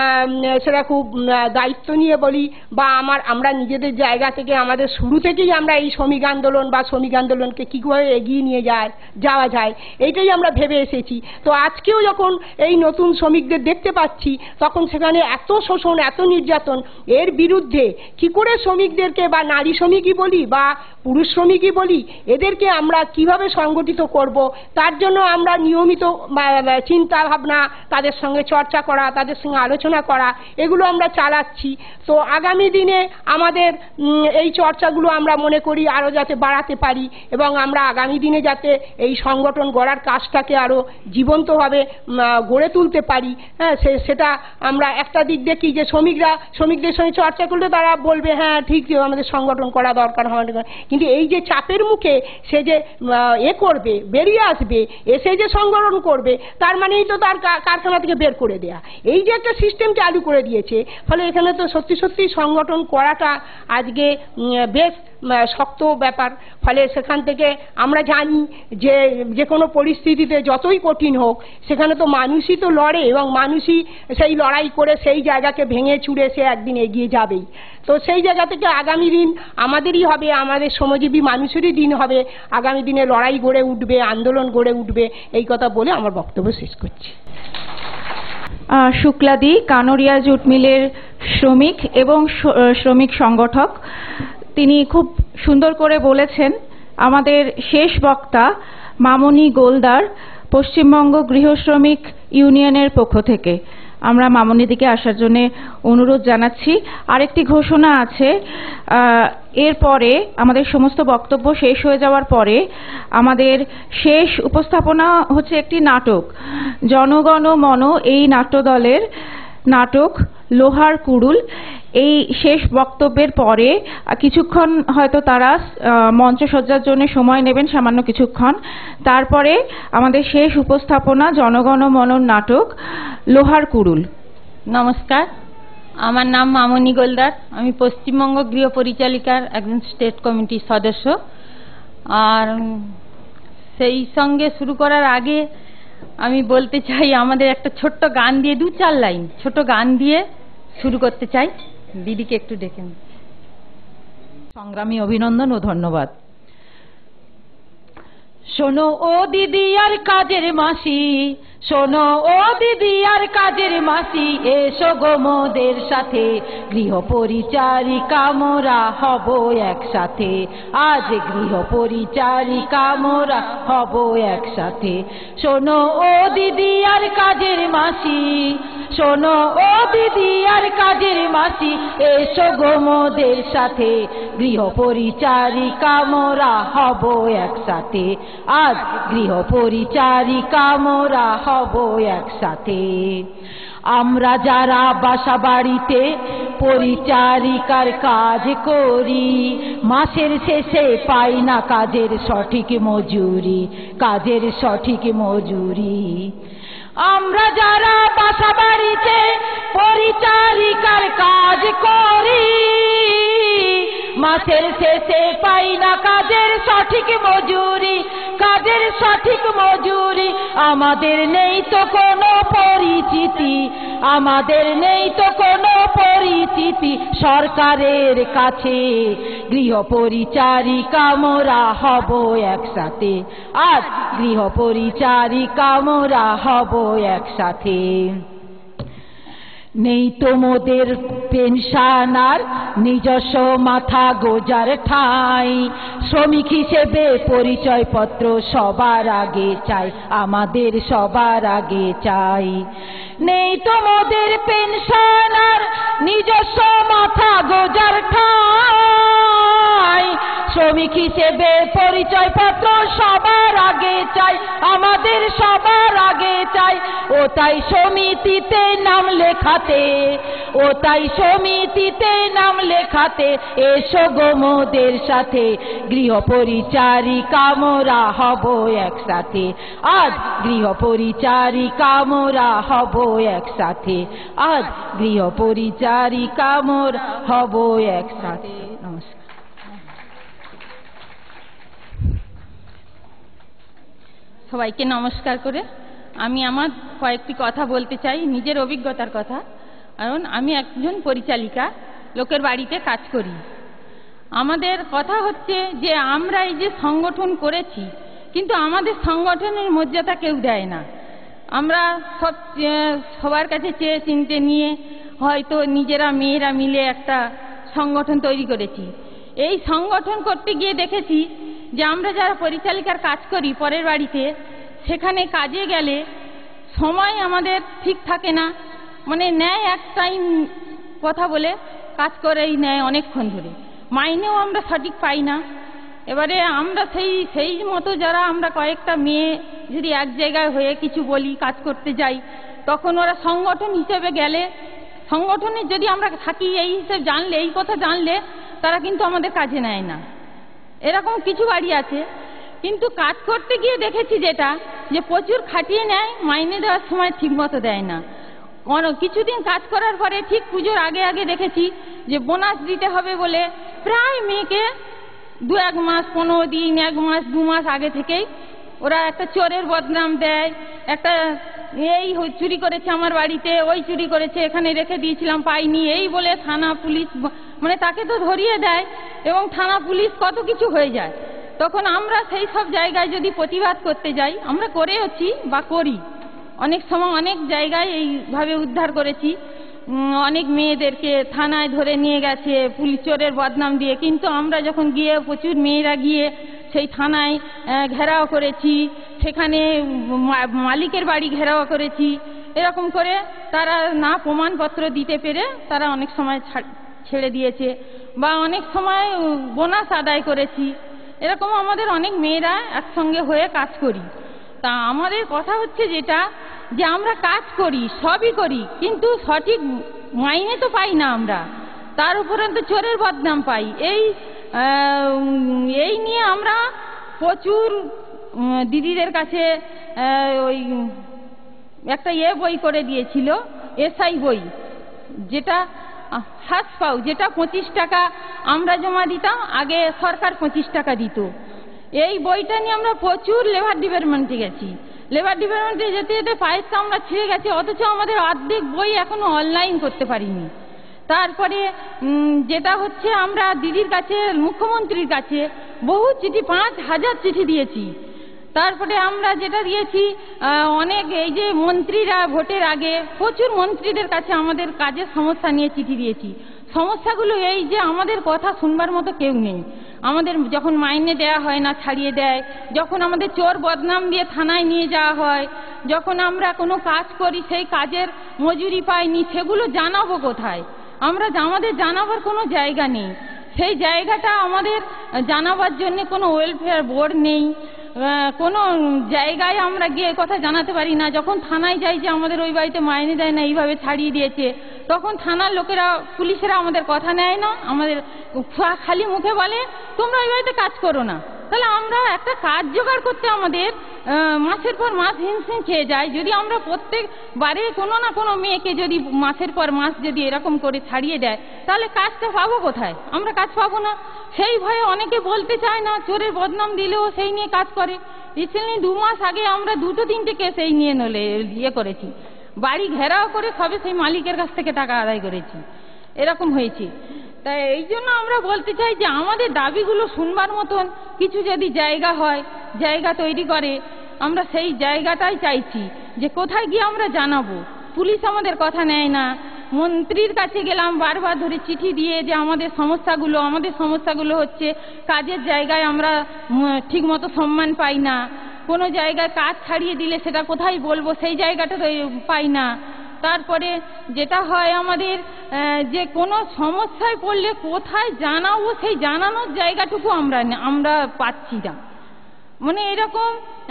সেটা খুব দায়িত্ব নিয়ে বলি বা আমার আমরা নিজেদের জায়গা থেকে আমাদের শুরু থেকেই আমরা এই শ্রমিক আন্দোলন বা শ্রমিক আন্দোলনকে কীভাবে এগিয়ে নিয়ে যায় যাওয়া যায় এইটাই আমরা ভেবে এসেছি। তো আজকেও যখন এই নতুন শ্রমিকদের দেখতে পাচ্ছি, তখন সেখানে এত শোষণ, এত নির্যাতন, এর বিরুদ্ধে কি করে শ্রমিকদেরকে বা নারী শ্রমিকই বলি বা পুরুষ শ্রমিকই বলি, এদেরকে আমরা কিভাবে সংগঠিত করব, তার জন্য আমরা নিয়মিত চিন্তা ভাবনা, তাদের সঙ্গে চর্চা করা, তাদের সঙ্গে আলোচনা করা, এগুলো আমরা চালাচ্ছি। তো আগামী দিনে আমাদের এই চর্চাগুলো আমরা মনে করি আরও যাতে বাড়াতে পারি এবং আমরা আগামী দিনে যাতে এই সংগঠন গড়ার কাজটাকে আরও জীবন্তভাবে গড়ে তুলতে পারি। হ্যাঁ, সেটা আমরা একটা দিক দেখি যে শ্রমিকরা শ্রমিকদের সঙ্গে চর্চা করলে তারা বলবে হ্যাঁ ঠিক আমাদের সংগঠন করা দরকার হয়, কিন্তু এই যে চাপের মুখে সে যে এ করবে, বেরিয়ে আসবে, এসে যে সংগঠন করবে, তার মানেই তো তার কারখানা থেকে বের করে দেয়া। এই যে একটা সিস্টেম চালু করে দিয়েছে, ফলে এখানে তো সত্যি সত্যি সংগঠন করাটা আজকে বেশ শক্ত ব্যাপার। ফলে সেখান থেকে আমরা জানি যে যে কোনো পরিস্থিতিতে যতই কঠিন হোক, সেখানে তো মানুষই তো লড়ে এবং মানুষই সেই লড়াই করে সেই জায়গাকে ভেঙে চুড়ে সে একদিন এগিয়ে যাবেই। তো সেই জায়গা থেকে আগামী দিন আমাদেরই হবে, আমাদের শ্রমজীবী মানুষেরই দিন হবে, আগামী দিনে লড়াই গড়ে উঠবে, আন্দোলন গড়ে উঠবে, এই কথা বলে আমার বক্তব্য শেষ করছি। শুক্লাদি কানোরিয়া জুট মিলের শ্রমিক এবং শ্রমিক সংগঠক, তিনি খুব সুন্দর করে বলেছেন। আমাদের শেষ বক্তা মামনি গোলদার, পশ্চিমবঙ্গ গৃহ শ্রমিক ইউনিয়নের পক্ষ থেকে। আমরা মামনিদিকে আসার জন্য অনুরোধ জানাচ্ছি। আরেকটি ঘোষণা আছে, এরপরে আমাদের সমস্ত বক্তব্য শেষ হয়ে যাওয়ার পরে আমাদের শেষ উপস্থাপনা হচ্ছে একটি নাটক, জনগণ মন এই নাট্যদলের নাটক লোহার কুড়ুল। এই শেষ বক্তব্যের পরে কিছুক্ষণ হয়তো তারা মঞ্চসজ্জার জন্য সময় নেবেন, সামান্য কিছুক্ষণ। তারপরে আমাদের শেষ উপস্থাপনা জনগণ মনর নাটক লোহার কুড়ুল। নমস্কার, আমার নাম মামনি গোলদার। আমি পশ্চিমবঙ্গ গৃহ পরিচালিকার একজন স্টেট কমিটির সদস্য। আর সেই সঙ্গে শুরু করার আগে আমি বলতে চাই, আমাদের একটা ছোট্ট গান দিয়ে, দু চার লাইন ছোট গান দিয়ে শুরু করতে চাই। দিদিকে একটু ডেকেন। সংগ্রামী অভিনন্দন ও ধন্যবাদ। শোনো ও দিদি আর কাজের মাসি, শোনো ও দিদি আর কাজের মাসি, এসো গো মোদের সাথে, গৃহ পরিচারিকা মোরা হব একসাথে, আজ গৃহ পরিচারিকা মোরা হব একসাথে। শোনো ও দিদি আর কাজের মাসি, শোনো ও দিদি আর কাজের মাসি, এসো গো মোদের সাথে, গৃহ পরিচারিকা মোরা হব একসাথে, আজ গৃহ পরিচারিকা মোরা হব একসাথে। আমরা যারা বাসা বাড়িতে পরিচারিকার কাজ করি, মাসের শেষে পাই না কাজের সঠিক মজুরি, কাজের সঠিক মজুরি। আমরা যারা বাসা বাড়িতে পরিচারিকার কাজ করি, মাসের শেষে পাই না কাজের সঠিক মজুরি, কাজের সঠিক মজুরি। আমাদের নেই তো কোনো পরিচিতি, আমাদের নেই তো কোনো পরিচিতি সরকারের কাছে, গৃহ পরিচারিকা মোরা হব একসাথে, আজ গৃহ পরিচারিকা মোরা হব একসাথে। নেই তো মোদের পেনশনার নিজস্ব মাথা গোজার ঠাঁই, শ্রমিক হিসেবে পরিচয়পত্র সবার আগে চাই, আমাদের সবার আগে চাই। নেই তো মোদের পেনশনার নিজস্ব মাথা গোজার ঠাঁই, শ্রমিক হিসেবে পরিচয়পত্র সবার আগে চাই, আমাদের সবার আগে চাই। ও তাই সমিতিতে নাম লেখাতে, ও তাই সমিতিতে নাম লেখাতে, এসো গো মোদের সাথে, গৃহ পরিচারিকা মোরা হব একসাথে, আজ গৃহ পরিচারিকা মোরা হব একসাথে, আজ গৃহ পরিচারিকা মোরা হব একসাথে। নমস্কার। সবাইকে নমস্কার করে আমি আমার কয়েকটি কথা বলতে চাই, নিজের অভিজ্ঞতার কথা। কারণ আমি একজন পরিচালিকা, লোকের বাড়িতে কাজ করি। আমাদের কথা হচ্ছে যে আমরা এই যে সংগঠন করেছি, কিন্তু আমাদের সংগঠনের মর্যাদা কেউ দেয় না। আমরা সব সবার কাছে চেয়ে চিনতে নিয়ে হয়তো নিজেরা মেয়েরা মিলে একটা সংগঠন তৈরি করেছি। এই সংগঠন করতে গিয়ে দেখেছি যে আমরা যারা পরিচালিকার কাজ করি পরের বাড়িতে, সেখানে কাজে গেলে সময় আমাদের ঠিক থাকে না, মানে নেয় এক টাইম কথা বলে কাজ করেই নেয় অনেকক্ষণ ধরে, মাইনেও আমরা সঠিক পাই না। এবারে আমরা সেই সেই মতো যারা আমরা কয়েকটা মেয়ে যদি এক জায়গায় হয়ে কিছু বলি, কাজ করতে যাই, তখন ওরা সংগঠন হিসেবে গেলে, সংগঠনে যদি আমরা থাকি এই হিসেবে জানলে, এই কথা জানলে তারা কিন্তু আমাদের কাজে নেয় না। এরকম কিছু বাড়ি আছে। কিন্তু কাজ করতে গিয়ে দেখেছি যেটা, যে প্রচুর খাটিয়ে নেয়, মাইনে দেওয়ার সময় ঠিক মতো দেয় না। কিছুদিন কাজ করার পরে ঠিক পুজোর আগে আগে দেখেছি যে বোনাস দিতে হবে বলে প্রায় মেয়েকে দু এক মাস, পনেরো দিন, এক মাস, দু মাস আগে থেকেই ওরা একটা চোরের বদনাম দেয়, একটা এই চুরি করেছে আমার বাড়িতে, ওই চুরি করেছে, এখানে রেখে দিয়েছিলাম পাইনি, এই বলে থানা পুলিশ, মানে তাকে তো ধরিয়ে দেয় এবং থানা পুলিশ কত কিছু হয়ে যায়। তখন আমরা সেই সব জায়গায় যদি প্রতিবাদ করতে যাই, আমরা করেওছি বা করি, অনেক সময় অনেক জায়গায় এইভাবে উদ্ধার করেছি। অনেক মেয়েদেরকে থানায় ধরে নিয়ে গেছে পুলিশ চোরের বদনাম দিয়ে, কিন্তু আমরা যখন গিয়ে প্রচুর মেয়েরা গিয়ে সেই থানায় ঘেরাও করেছি, সেখানে মালিকের বাড়ি ঘেরাও করেছি, এরকম করে তারা না প্রমাণপত্র দিতে পেরে তারা অনেক সময় ছেড়ে দিয়েছে, বা অনেক সময় বোনাস আদায় করেছি। এরকম আমাদের অনেক মেয়েরা একসঙ্গে হয়ে কাজ করি। তা আমাদের কথা হচ্ছে যেটা, যে আমরা কাজ করি, সবই করি, কিন্তু সঠিক মাইনে তো পাই না আমরা, তার উপরে তো চোরের বদনাম পাই। এই এই নিয়ে আমরা প্রচুর দিদিদের কাছে ওই একটা এ বই করে দিয়েছিল, এসআই বই, যেটা হাস পাও, যেটা পঁচিশ টাকা আমরা জমা দিতাম, আগে সরকার পঁচিশ টাকা দিত। এই বইটা নিয়ে আমরা প্রচুর লেবার ডিপার্টমেন্টে গেছি। লেবার ডিপার্টমেন্টে যেতে যেতে পায়ের তো আমরা ছিঁড়ে গেছি, অথচ আমাদের অর্ধেক বই এখনো অনলাইন করতে পারিনি। তারপরে যেটা হচ্ছে, আমরা দিদির কাছে, মুখ্যমন্ত্রীর কাছে বহু চিঠি, পাঁচ হাজার চিঠি দিয়েছি। তারপরে আমরা যেটা দিয়েছি, অনেক এই যে মন্ত্রীরা ভোটের আগে প্রচুর মন্ত্রীদের কাছে আমাদের কাজের সমস্যা নিয়ে চিঠি দিয়েছি। সমস্যাগুলো এই যে আমাদের কথা শুনবার মতো কেউ নেই। আমাদের যখন মাইনে দেয়া হয় না, ছাড়িয়ে দেয়, যখন আমাদের চোর বদনাম দিয়ে থানায় নিয়ে যাওয়া হয়, যখন আমরা কোনো কাজ করি সেই কাজের মজুরি পাইনি, সেগুলো জানাবো কোথায়? আমরা আমাদের জানাবার কোনো জায়গা নেই। সেই জায়গাটা আমাদের জানাবার জন্য কোনো ওয়েলফেয়ার বোর্ড নেই, কোনো জায়গায় আমরা গিয়ে কথা জানাতে পারি না। যখন থানায় যাই যে আমাদের ওই বাড়িতে মাইনে দেয় না, এইভাবে ছাড়িয়ে দিয়েছে, তখন থানার লোকেরা, পুলিশেরা আমাদের কথা নেয় না, আমাদের খালি মুখে বলে তোমরা ওই বাড়িতে কাজ করো না। তাহলে আমরা একটা কাজ জোগাড় করতে আমাদের মাসের পর মাস হিমশিম খেয়ে যায়। যদি আমরা প্রত্যেকবারে কোনো না কোনো মেয়েকে যদি মাসের পর মাস যদি এরকম করে ছাড়িয়ে দেয়, তাহলে কাজটা পাবো কোথায়? আমরা কাজ পাবো না। সেই ভয়ে অনেকে বলতে চায় না, চোরের বদনাম দিলেও সেই নিয়ে কাজ করে। রিসেন্টলি দু মাস আগে আমরা দুটো তিনটে কেস এই নিয়ে নলে ইয়ে করেছি, বাড়ি ঘেরাও করে সবে সেই মালিকের কাছ থেকে টাকা আদায় করেছি, এরকম হয়েছে। তাই এই জন্য আমরা বলতে চাই যে আমাদের দাবিগুলো শুনবার মতন কিছু যদি জায়গা হয়, জায়গা তৈরি করে, আমরা সেই জায়গাটাই চাইছি, যে কোথায় গিয়ে আমরা জানাবো। পুলিশ আমাদের কথা নেয় না, মন্ত্রীর কাছে গেলাম বারবার ধরে চিঠি দিয়ে, যে আমাদের সমস্যাগুলো আমাদের সমস্যাগুলো হচ্ছে কাজের জায়গায় আমরা ঠিকমতো সম্মান পাই না, কোনো জায়গায় কাজ ছাড়িয়ে দিলে সেটা কোথায় বলবো সেই জায়গাটা তো পাই না। তারপরে যেটা হয় আমাদের, যে কোনো সমস্যায় পড়লে কোথায় জানাবো সেই জানানোর জায়গাটুকু আমরা আমরা পাচ্ছি না। মানে এরকম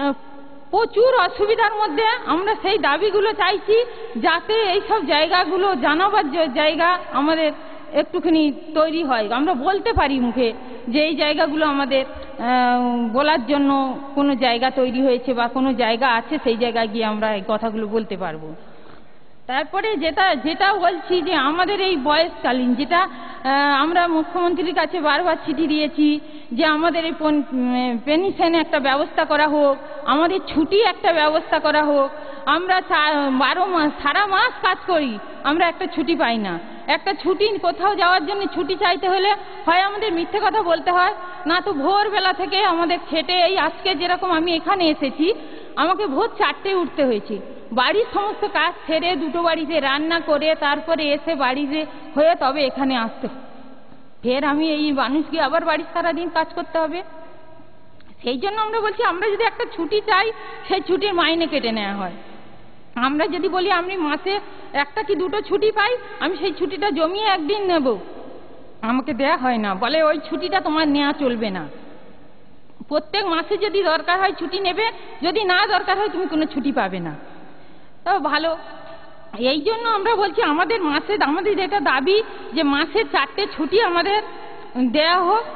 প্রচুর অসুবিধার মধ্যে আমরা সেই দাবিগুলো চাইছি, যাতে এইসব জায়গাগুলো জানাবার জায়গা আমাদের একটুখানি তৈরি হয়, আমরা বলতে পারি মুখে যে এই জায়গাগুলো আমাদের বলার জন্য কোনো জায়গা তৈরি হয়েছে বা কোনো জায়গা আছে, সেই জায়গায় গিয়ে আমরা এই কথাগুলো বলতে পারবো। তারপরে যেটা যেটা বলছি, যে আমাদের এই বয়সকালীন, যেটা আমরা মুখ্যমন্ত্রীর কাছে বারবার চিঠি দিয়েছি, যে আমাদের এই পেনশনে একটা ব্যবস্থা করা হোক, আমাদের ছুটি একটা ব্যবস্থা করা হোক। আমরা বারো মাস সারা মাস কাজ করি, আমরা একটা ছুটি পাই না। একটা ছুটি, কোথাও যাওয়ার জন্য ছুটি চাইতে হলে হয় আমাদের মিথ্যে কথা বলতে হয়, না তো ভোরবেলা থেকে আমাদের খেটে, এই আজকে যেরকম আমি এখানে এসেছি, আমাকে ভোর চারটে উঠতে হয়েছে, বাড়ির সমস্ত কাজ ছেড়ে দুটো বাড়িতে রান্না করে তারপরে এসে বাড়িতে হয়ে তবে এখানে আসতে, ফের আমি এই মানুষকে আবার বাড়ির সারাদিন কাজ করতে হবে। সেই জন্য আমরা বলছি, আমরা যদি একটা ছুটি চাই, সেই ছুটির মাইনে কেটে নেওয়া হয়। আমরা যদি বলি আমি মাসে একটা কি দুটো ছুটি পাই, আমি সেই ছুটিটা জমিয়ে একদিন নেব, আমাকে দেয়া হয় না, বলে ওই ছুটিটা তোমার নেওয়া চলবে না। প্রত্যেক মাসে যদি দরকার হয় ছুটি নেবে, যদি না দরকার হয় তুমি কোনো ছুটি পাবে না। তাও ভালো। এই জন্য আমরা বলছি আমাদের মাসে, আমাদের যেটা দাবি, যে মাসে চারটে ছুটি আমাদের দেয়া হোক।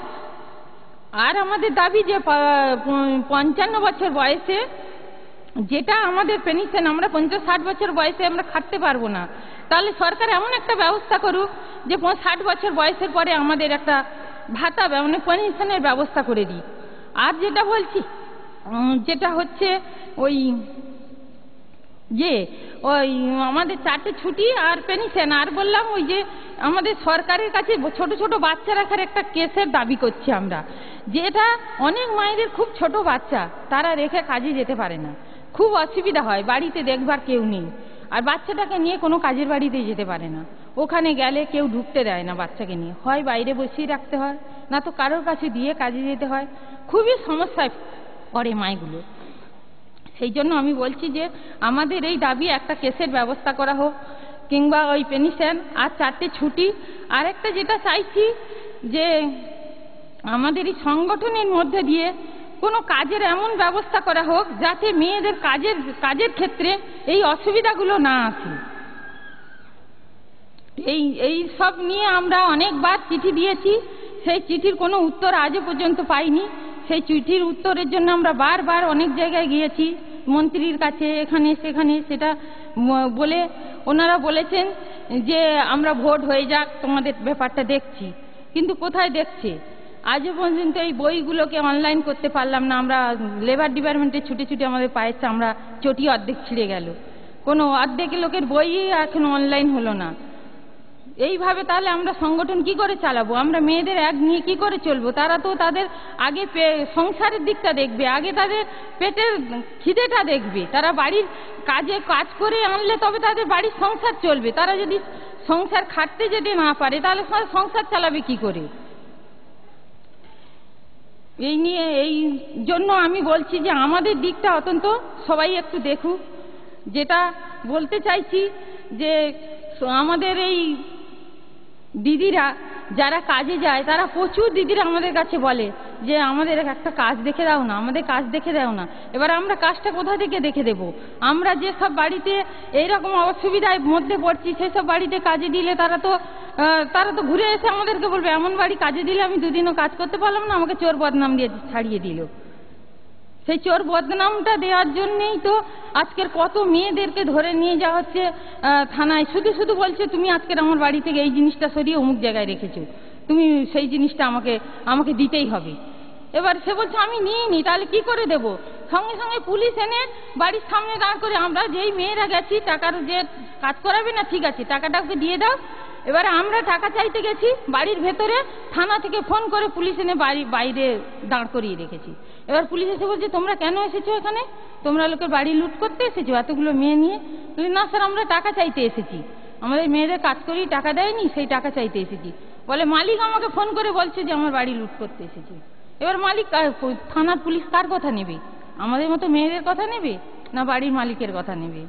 আর আমাদের দাবি যে পঞ্চান্ন বছর বয়সে যেটা আমাদের পেনশন, আমরা পঞ্চাশ ষাট বছর বয়সে আমরা খাটতে পারবো না, তাহলে সরকার এমন একটা ব্যবস্থা করুক যে ষাট বছর বয়সের পরে আমাদের একটা ভাতা, মানে পেনশনের ব্যবস্থা করে দিই। আর যেটা বলছি, যেটা হচ্ছে ওই যে ওই আমাদের চারটে ছুটি আর পেনশন, আর বললাম ওই যে আমাদের সরকারের কাছে ছোট ছোট বাচ্চা রাখার একটা কেসের দাবি করছি আমরা, যেটা অনেক মায়েদের খুব ছোট বাচ্চা, তারা রেখে কাজে যেতে পারে না, খুব অসুবিধা হয়, বাড়িতে দেখবার কেউ নেই, আর বাচ্চাটাকে নিয়ে কোনো কাজের বাড়িতে যেতে পারে না, ওখানে গেলে কেউ ঢুকতে দেয় না বাচ্চাকে নিয়ে, হয় বাইরে বসিয়ে রাখতে হয়, না তো কারোর কাছে দিয়ে কাজে যেতে হয়, খুবই সমস্যায় পড়ে মায়েগুলো। সেই জন্য আমি বলছি যে আমাদের এই দাবি একটা কেসের ব্যবস্থা করা হোক, কিংবা ওই পেনশন আর চারটে ছুটি। আর একটা যেটা চাইছি যে আমাদের এই সংগঠনের মধ্যে দিয়ে কোনো কাজের এমন ব্যবস্থা করা হোক যাতে মেয়েদের কাজের কাজের ক্ষেত্রে এই অসুবিধাগুলো না আসে। এই এই সব নিয়ে আমরা অনেকবার চিঠি দিয়েছি, সেই চিঠির কোনো উত্তর আজও পর্যন্ত পাইনি। সেই চিঠির উত্তরের জন্য আমরা বারবার অনেক জায়গায় গিয়েছি, মন্ত্রীর কাছে, এখানে সেখানে, সেটা বলে ওনারা বলেছেন যে আমরা ভোট হয়ে যাক তোমাদের ব্যাপারটা দেখছি, কিন্তু কোথায় দেখছে? আজও পর্যন্ত এই বইগুলোকে অনলাইন করতে পারলাম না। আমরা লেবার ডিপার্টমেন্টে ছুটে ছুটে আমাদের পায়ের চামড়া চটি অর্ধেক ছিঁড়ে গেল, কোনো অর্ধেক লোকের বই এখন অনলাইন হলো না। এইভাবে তাহলে আমরা সংগঠন কি করে চালাবো? আমরা মেয়েদের এক নিয়ে কি করে চলবো? তারা তো তাদের আগে সংসারের দিকটা দেখবে, আগে তাদের পেটের খিদেটা দেখবে। তারা বাড়ির কাজে কাজ করে আনলে তবে তাদের বাড়ির সংসার চলবে। তারা যদি সংসার খাটতে যেতে না পারে তাহলে সংসার চালাবে কি করে? এই নিয়ে এই জন্য আমি বলছি যে আমাদের দিকটা অত্যন্ত সবাই একটু দেখুক। যেটা বলতে চাইছি যে আমাদের এই দিদিরা যারা কাজে যায়, তারা প্রচুর দিদিরা আমাদের কাছে বলে যে আমাদের একটা কাজ দেখে দাও না, আমাদের কাজ দেখে দাও না। এবার আমরা কাজটা কোথা থেকে দেখে দেব? আমরা যেসব বাড়িতে এইরকম অসুবিধার মধ্যে পড়ছি সেসব বাড়িতে কাজে দিলে তারা তো তারা তো ঘুরে এসে আমাদেরকে বলবে এমন বাড়ি কাজে দিলে আমি দুদিনও কাজ করতে পারলাম না, আমাকে চোর বদনাম দিয়ে ছাড়িয়ে দিল। সেই চোর বদনামটা দেওয়ার জন্যেই তো আজকের কত মেয়েদেরকে ধরে নিয়ে যাওয়া হচ্ছে থানায়। শুধু শুধু বলছে তুমি আজকের আমার বাড়ি থেকে এই জিনিসটা সরিয়ে অমুক জায়গায় রেখেছো, তুমি সেই জিনিসটা আমাকে আমাকে দিতেই হবে। এবার সে বলছে আমি নিয়ে নি, তাহলে কি করে দেব? সঙ্গে সঙ্গে পুলিশ এনে বাড়ির সামনে দাঁড় করে, আমরা যেই মেয়েরা গেছি টাকার যে কাজ করাবে না, ঠিক আছে টাকাটা ওকে দিয়ে দাও। এবারে আমরা টাকা চাইতে গেছি, বাড়ির ভেতরে থানা থেকে ফোন করে পুলিশ এনে বাড়ি বাইরে দাঁড় করিয়ে রেখেছি। এবার পুলিশ এসে বলছে তোমরা কেন এসেছো এখানে? তোমরা লোকের বাড়ি লুট করতে এসেছো এতগুলো মেয়ে নিয়ে? না স্যার, আমরা টাকা চাইতে এসেছি, আমাদের মেয়েদের কাজ করেই টাকা দেয়নি, সেই টাকা চাইতে এসেছি। বলে মালিক আমাকে ফোন করে বলছে যে আমার বাড়ি লুট করতে এসেছে। এবার মালিক থানার পুলিশ কার কথা নেবে? আমাদের মতো মেয়েদের কথা নেবে না বাড়ির মালিকের কথা নেবে?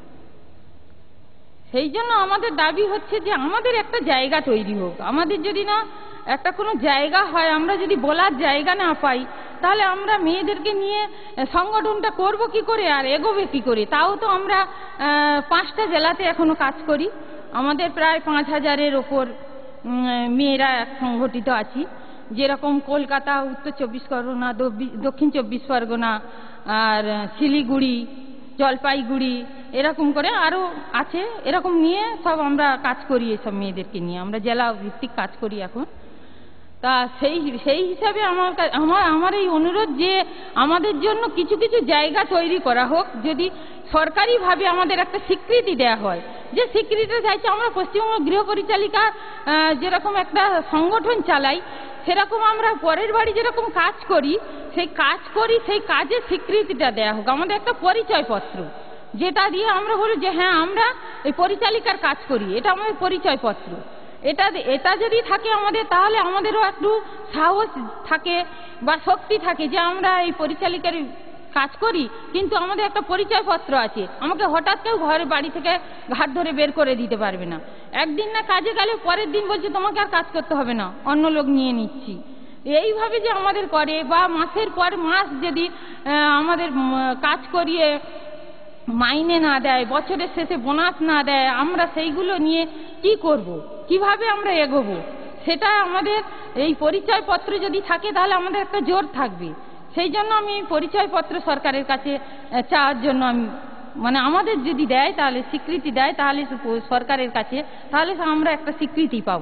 সেই জন্য আমাদের দাবি হচ্ছে যে আমাদের একটা জায়গা তৈরি হোক। আমাদের যদি না একটা কোনো জায়গা হয়, আমরা যদি বলার জায়গা না পাই, তাহলে আমরা মেয়েদেরকে নিয়ে সংগঠনটা করব কি করে আর এগোবে কি করে? তাও তো আমরা পাঁচটা জেলাতে এখনো কাজ করি, আমাদের প্রায় পাঁচ হাজারের ওপর মেয়েরা সংগঠিত আছি। যেরকম কলকাতা, উত্তর চব্বিশ পরগনা, দক্ষিণ চব্বিশ পরগনা, আর শিলিগুড়ি, জলপাইগুড়ি, এরকম করে আরও আছে। এরকম নিয়ে সব আমরা কাজ করি, এসব মেয়েদেরকে নিয়ে আমরা জেলা ভিত্তিক কাজ করি এখন। তা সেই সেই হিসাবে আমার আমার আমার এই অনুরোধ যে আমাদের জন্য কিছু কিছু জায়গা তৈরি করা হোক। যদি সরকারিভাবে আমাদের একটা স্বীকৃতি দেওয়া হয়, যে স্বীকৃতিটা চাইছে আমরা পশ্চিমবঙ্গ গৃহ পরিচালিকা যেরকম একটা সংগঠন চালাই, সেরকম আমরা পরের বাড়ি যেরকম কাজ করি, সেই কাজ করি সেই কাজের স্বীকৃতিটা দেওয়া হোক। আমাদের একটা পরিচয়পত্র, যেটা দিয়ে আমরা বলি যে হ্যাঁ আমরা এই পরিচালিকার কাজ করি, এটা আমাদের পরিচয়পত্র। এটা এটা যদি থাকে আমাদের, তাহলে আমাদেরও একটু সাহস থাকে বা শক্তি থাকে যে আমরা এই পরিচালিকার কাজ করি, কিন্তু আমাদের একটা পরিচয়পত্র আছে। আমাকে হঠাৎ কেউ ঘরে বাড়ি থেকে ঘাট ধরে বের করে দিতে পারবে না। একদিন না কাজে গেলে পরের দিন বলছে তোমাকে আর কাজ করতে হবে না, অন্য লোক নিয়ে নিচ্ছি। এইভাবে যে আমাদের করে, বা মাসের পর মাস যদি আমাদের কাজ করিয়ে মাইনে না দেয়, বছরের শেষে বোনাস না দেয়, আমরা সেইগুলো নিয়ে কি করব? কিভাবে আমরা এগোবো? সেটা আমাদের এই পরিচয়পত্র যদি থাকে তাহলে আমাদের একটা জোর থাকবে। সেই জন্য আমি পরিচয়পত্র সরকারের কাছে চাওয়ার জন্য আমি মানে আমাদের যদি দেয়, তাহলে স্বীকৃতি দেয়, তাহলে সরকারের কাছে, তাহলে আমরা একটা স্বীকৃতি পাব।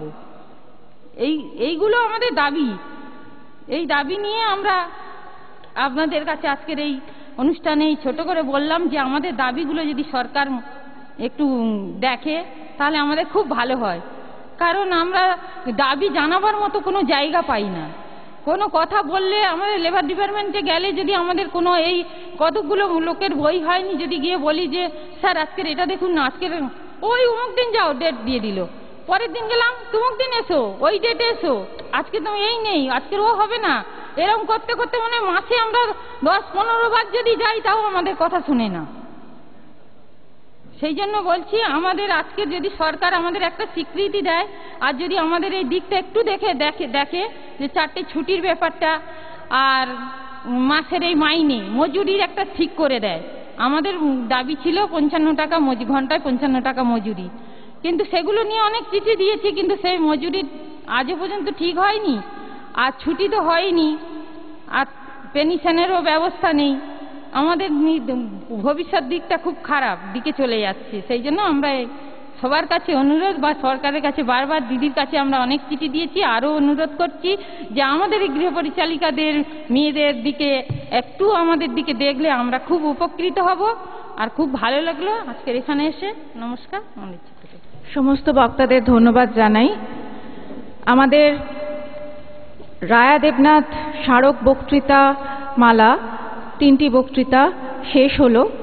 এই এইগুলো আমাদের দাবি। এই দাবি নিয়ে আমরা আপনাদের কাছে আজকের এই অনুষ্ঠানে ছোট করে বললাম যে আমাদের দাবিগুলো যদি সরকার একটু দেখে তাহলে আমাদের খুব ভালো হয়। কারণ আমরা দাবি জানাবার মতো কোনো জায়গা পাই না। কোনো কথা বললে আমাদের লেবার ডিপার্টমেন্টে গেলে যদি আমাদের কোনো এই কতগুলো লোকের বই হয়নি, যদি গিয়ে বলি যে স্যার আজকের এটা দেখুন না, আজকের ওই অমুক দিন যাও, ডেট দিয়ে দিল। পরের দিন গেলাম তুমুক দিন এসো, ওই ডেটে এসো, আজকে তুমি এই নেই, আজকের ও হবে না। এরকম করতে করতে মানে মাসে আমরা দশ পনেরো বার যদি যাই তাও আমাদের কথা শুনে না। সেই জন্য বলছি আমাদের আজকে যদি সরকার আমাদের একটা স্বীকৃতি দেয় আর যদি আমাদের এই দিকটা একটু দেখে দেখে দেখে যে চারটে ছুটির ব্যাপারটা আর মাসের এই মাইনে মজুরির একটা ঠিক করে দেয়। আমাদের দাবি ছিল পঞ্চান্ন টাকা মজু ঘন্টায় পঞ্চান্ন টাকা মজুরি, কিন্তু সেগুলো নিয়ে অনেক চিঠি দিয়েছি, কিন্তু সেই মজুরি আজও পর্যন্ত ঠিক হয়নি। আর ছুটি তো হয়নি, আর পেনশনেরও ব্যবস্থা নেই। আমাদের ভবিষ্যৎ দিকটা খুব খারাপ দিকে চলে যাচ্ছে। সেই জন্য আমরা সবার কাছে অনুরোধ বা সরকারের কাছে বারবার দিদির কাছে আমরা অনেক চিঠি দিয়েছি, আরও অনুরোধ করছি যে আমাদের এই গৃহ পরিচালিকাদের মেয়েদের দিকে একটু আমাদের দিকে দেখলে আমরা খুব উপকৃত হব। আর খুব ভালো লাগলো আজকের এখানে এসে। নমস্কার। সমস্ত বক্তাদের ধন্যবাদ জানাই। আমাদের রায়া দেবনাথ স্মারক বক্তৃতা মালা তিনটি বক্তৃতা শেষ হলো।